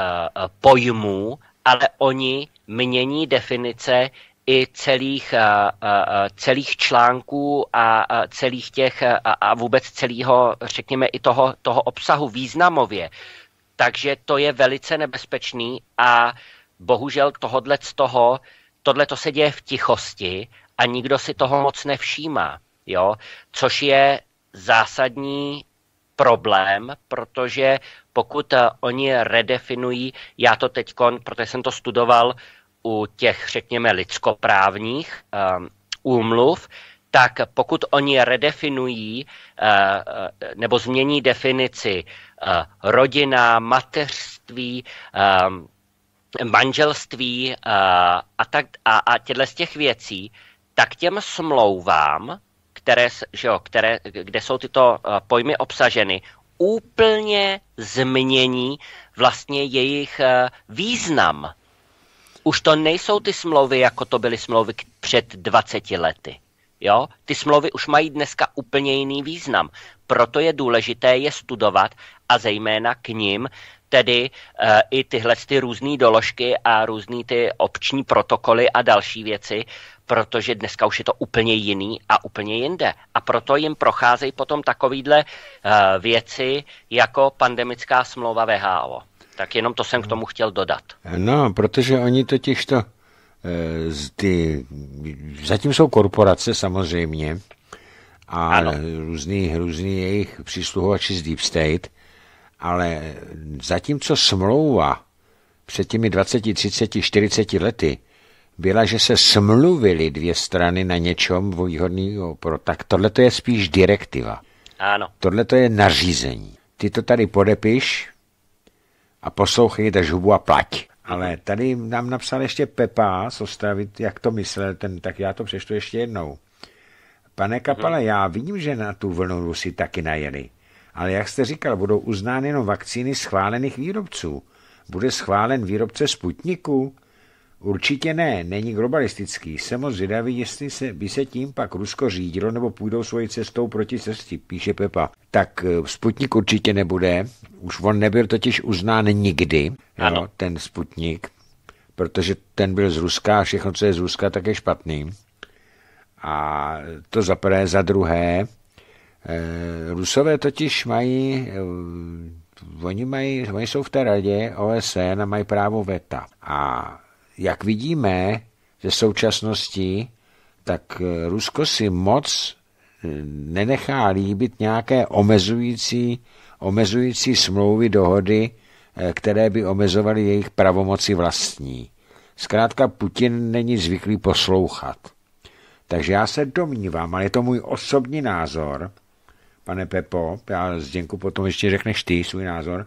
pojmů, ale oni mění definice i celých, celých článků a celých těch a vůbec celého, řekněme, i toho, toho obsahu významově. Takže to je velice nebezpečný a bohužel tohodle z toho, tohle to se děje v tichosti a nikdo si toho moc nevšímá, jo? Což je zásadní problém, protože pokud oni redefinují, já to teďkon, protože jsem to studoval u těch, řekněme, lidskoprávních um, úmluv, tak pokud oni redefinují uh, nebo změní definici uh, rodina, mateřství, um, manželství uh, a, tak, a, a těchto z těch věcí, tak těm smlouvám, které, že jo, které, kde jsou tyto uh, pojmy obsaženy, úplně změní vlastně jejich uh, význam. Už to nejsou ty smlouvy, jako to byly smlouvy před dvaceti lety. Jo? Ty smlouvy už mají dneska úplně jiný význam. Proto je důležité je studovat a zejména k nim tedy uh, i tyhle ty různé doložky a různé ty opční protokoly a další věci, protože dneska už je to úplně jiný a úplně jinde. A proto jim procházejí potom takovýhle uh, věci jako pandemická smlouva W H O. Tak jenom to jsem k tomu chtěl dodat. No, protože oni totiž to, ty, zatím jsou korporace samozřejmě a ano. různý, různý jejich přísluhovači z Deep State, ale zatímco smlouva před těmi dvaceti, třiceti, čtyřiceti lety byla, že se smluvily dvě strany na něčem výhodného, tak tohle je spíš direktiva. Ano. Tohle je nařízení. Ty to tady podepiš a poslouchej, drž hubu a plať. Ale tady nám napsal ještě Pepa z Ostravy, jak to myslel, ten, tak já to přečtu ještě jednou. Pane Kapale, hmm. já vidím, že na tu vlnu Rusy taky najeli. Ale jak jste říkal, budou uznány jenom vakcíny schválených výrobců. Bude schválen výrobce Sputniku? Určitě ne, není globalistický. Jsem moc zvědavý, jestli se, by se tím pak Rusko řídilo, nebo půjdou svojí cestou proti cestě, píše Pepa. Tak Sputnik určitě nebude, už on nebyl totiž uznán nikdy, jo, ten Sputnik, protože ten byl z Ruska a všechno, co je z Ruska, tak je špatný. A to za prvé, za druhé, eh, Rusové totiž mají, eh, oni, mají, oni jsou v té radě O S N a mají právo veta. A jak vidíme ze současnosti, tak Rusko si moc nenechá líbit nějaké omezující, omezující smlouvy, dohody, které by omezovaly jejich pravomoci vlastní. Zkrátka Putin není zvyklý poslouchat. Takže já se domnívám, ale je to můj osobní názor, pane Pepo, já Zděnku potom ještě řekneš ty svůj názor,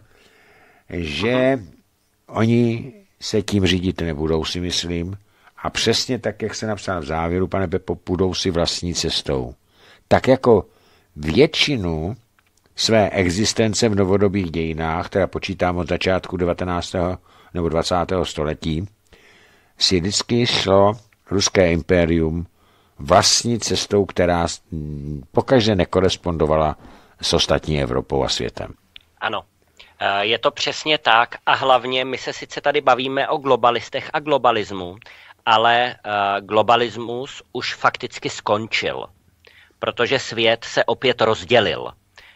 že Aha. oni se tím řídit nebudou, si myslím. A přesně tak, jak se napsal v závěru, pane Pepo, půjdou si vlastní cestou. Tak jako většinu své existence v novodobých dějinách, která počítám od začátku devatenáctého nebo dvacátého století, si vždycky šlo ruské impérium vlastní cestou, která pokaždé nekorespondovala s ostatní Evropou a světem. Ano. Je to přesně tak a hlavně my se sice tady bavíme o globalistech a globalismu, ale globalismus už fakticky skončil, protože svět se opět rozdělil.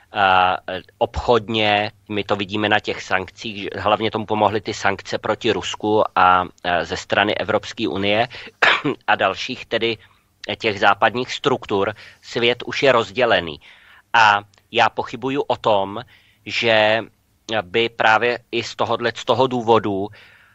Obchodně, my to vidíme na těch sankcích, hlavně tomu pomohly ty sankce proti Rusku a ze strany Evropské unie a dalších tedy těch západních struktur, svět už je rozdělený. A já pochybuju o tom, že by právě i z tohohle, z toho důvodu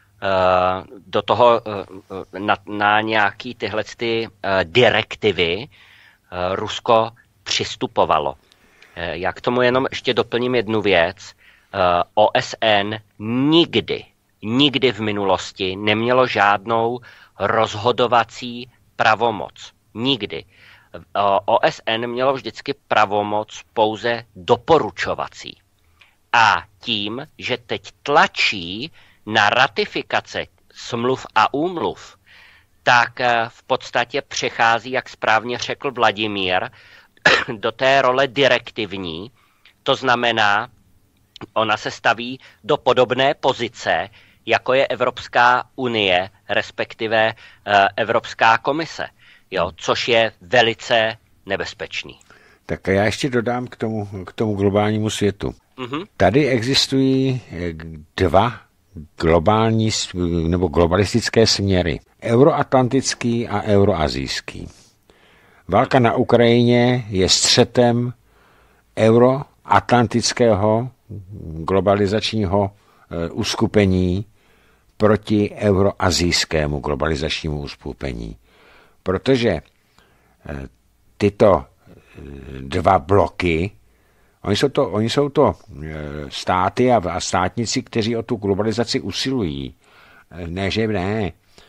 do toho na, na nějaký tyhle ty direktivy Rusko přistupovalo. Já k tomu jenom ještě doplním jednu věc. O S N nikdy, nikdy v minulosti nemělo žádnou rozhodovací pravomoc. Nikdy. O S N mělo vždycky pravomoc pouze doporučovací. A tím, že teď tlačí na ratifikace smluv a úmluv, tak v podstatě přechází, jak správně řekl Vladimír, do té role direktivní. To znamená, ona se staví do podobné pozice, jako je Evropská unie, respektive Evropská komise, jo, což je velice nebezpečný. Tak já ještě dodám k tomu, k tomu globálnímu světu. Mm-hmm. Tady existují dva globální nebo globalistické směry. Euroatlantický a euroazijský. Válka na Ukrajině je střetem euroatlantického globalizačního uskupení proti euroazijskému globalizačnímu uskupení. Protože tyto dva bloky, oni jsou to, oni jsou to státy a státníci, kteří o tu globalizaci usilují. Ne, že ne,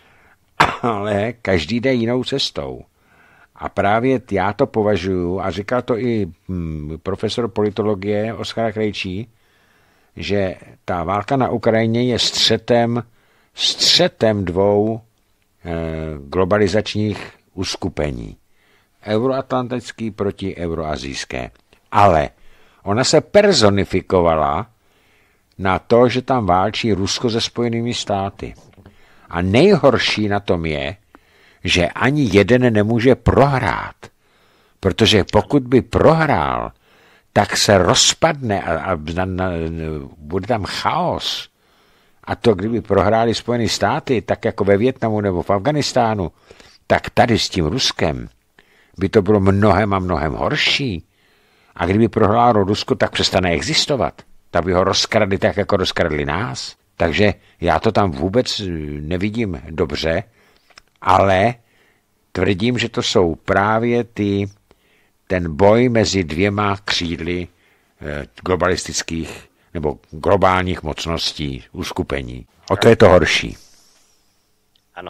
ale každý jde jinou cestou. A právě já to považuji, a říkal to i profesor politologie Oskar Krejčí, že ta válka na Ukrajině je střetem, střetem dvou eh, globalizačních uskupení. Euroatlantický proti euroazijské. Ale ona se personifikovala na to, že tam válčí Rusko se Spojenými státy. A nejhorší na tom je, že ani jeden nemůže prohrát. Protože pokud by prohrál, tak se rozpadne a, a na, na, bude tam chaos. A to, kdyby prohráli Spojené státy, tak jako ve Vietnamu nebo v Afganistánu, tak tady s tím Ruskem by to bylo mnohem a mnohem horší. A kdyby prohrálo Rusko, tak přestane existovat. Tak by ho rozkradli tak, jako rozkradli nás. Takže já to tam vůbec nevidím dobře, ale tvrdím, že to jsou právě ty, ten boj mezi dvěma křídly globalistických nebo globálních mocností, uskupení. O to je to horší. Ano.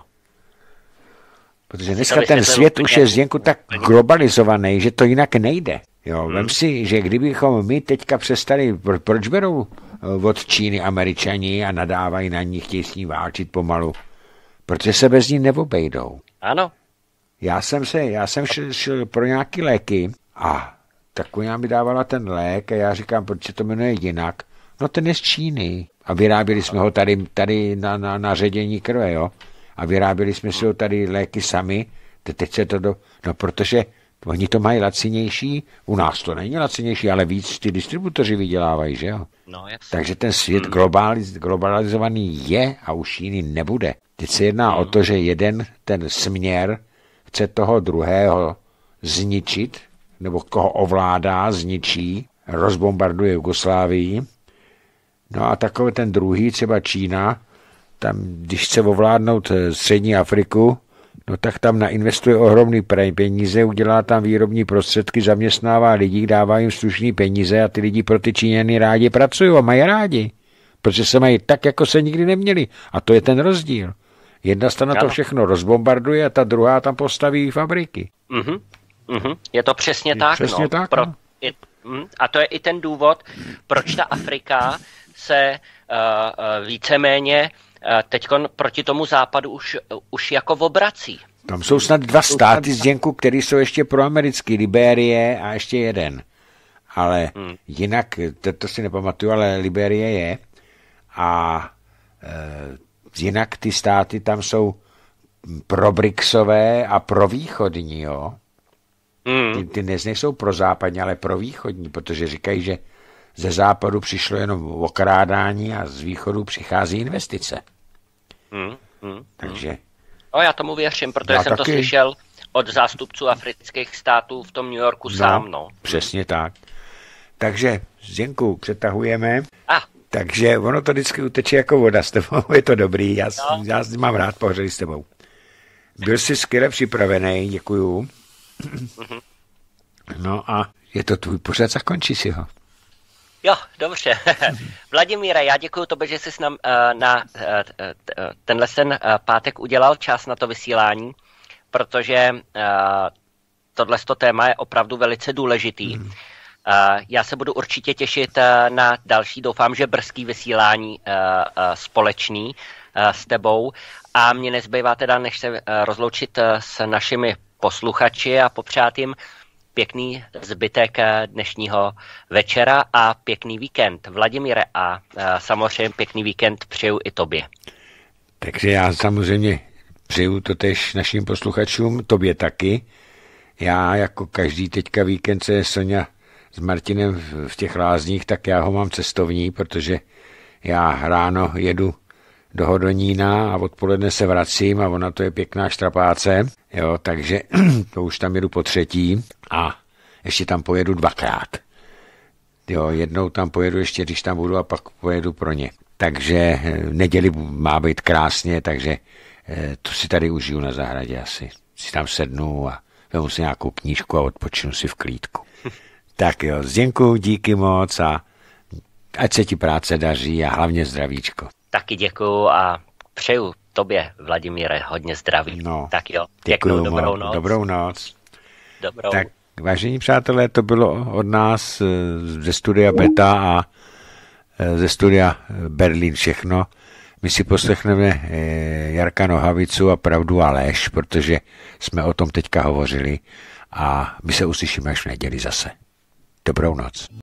Protože dneska ten svět už je Zdenku tak globalizovaný, že to jinak nejde. Jo, hmm. Vem si, že kdybychom my teďka přestali, proč berou od Číny Američani a nadávají na ní, chtějí s ní válčit pomalu, protože se bez ní neobejdou. Ano. Já jsem se, já jsem šel, šel pro nějaký léky a taková mi dávala ten lék a já říkám, proč se to jmenuje jinak. No ten je z Číny. A vyráběli jsme ho tady, tady na, na, na ředění krve, jo. A vyráběli jsme si ho tady léky sami. Teď se to do... No protože oni to mají lacinější, u nás to není lacinější, ale víc ty distributoři vydělávají, že jo. No, takže ten svět globaliz, globalizovaný je a už jiný nebude. Teď se jedná hmm. o to, že jeden ten směr chce toho druhého zničit, nebo koho ovládá, zničí, rozbombarduje Jugoslávii. No a takový ten druhý, třeba Čína, tam, když chce ovládnout střední Afriku, no tak tam nainvestuje ohromný peníze, udělá tam výrobní prostředky, zaměstnává lidi, dává jim slušný peníze a ty lidi pro ty Číňany rádi pracují a mají rádi, protože se mají tak, jako se nikdy neměli. A to je ten rozdíl. Jedna strana to všechno rozbombarduje a ta druhá tam postaví fabriky. Uh-huh. Uh-huh. Je to přesně je tak. Přesně no. tak Pro, no. je, mm, a to je i ten důvod, proč ta Afrika se uh, uh, víceméně uh, teďkon proti tomu západu už, uh, už jako obrací. Tam jsou snad dva státy z Děnku, které jsou ještě proamerický, Liberie a ještě jeden. Ale hmm. jinak, to, to si nepamatuju, ale Liberie je. A e, jinak ty státy tam jsou probrixové a provýchodní, jo. Hmm. Ty, ty dnes nejsou prozápadní, ale provýchodní, protože říkají, že ze západu přišlo jenom okrádání a z východu přichází investice. Hmm. Hmm. Takže... No, já tomu věřím, protože já jsem taky. to slyšel od zástupců afrických států v tom New Yorku no, sám, no. Přesně tak. Takže, Zdenku, přetahujeme. Ah. Takže ono to vždycky uteče jako voda s tebou, je to dobrý, já, no. já mám rád pohořeli s tebou. Byl jsi skvěle připravený, děkuju. Mm-hmm. No a je to tvůj pořad, zakončí si ho. Jo, dobře. Vladimíre, já děkuji tobě, že jsi nám na tenhle ten pátek udělal čas na to vysílání, protože tohle téma je opravdu velice důležitý. Hmm. Já se budu určitě těšit na další, doufám, že brzký vysílání společný s tebou a mě nezbývá teda, než se rozloučit s našimi posluchači a popřát jim pěkný zbytek dnešního večera a pěkný víkend. Vladimíre, a samozřejmě pěkný víkend přeju i tobě. Takže já samozřejmě přeju to tež našim posluchačům, tobě taky. Já jako každý teďka víkend se Sonja s Martinem v těch lázních, tak já ho mám cestovní, protože já ráno jedu do Hodonína a odpoledne se vracím a ona to je pěkná štrapáce, jo, takže to už tam jedu po třetí a ještě tam pojedu dvakrát. Jo, jednou tam pojedu ještě, když tam budu a pak pojedu pro ně. Takže neděli má být krásně, takže to si tady užiju na zahradě asi. Si tam sednu a vemu si nějakou knížku a odpočinu si v klídku. Tak jo, Zdenku, díky moc a ať se ti práce daří a hlavně zdravíčko. Taky děkuju a přeju tobě, Vladimíre, hodně zdraví. No, tak jo, pěknou dobrou noc. Dobrou noc. Dobrou. Tak, vážení přátelé, to bylo od nás ze studia Beta a ze studia Berlín všechno. My si poslechneme Jarka Nohavicu a Pravdu a lež, protože jsme o tom teďka hovořili a my se uslyšíme až v neděli zase. Dobrou noc.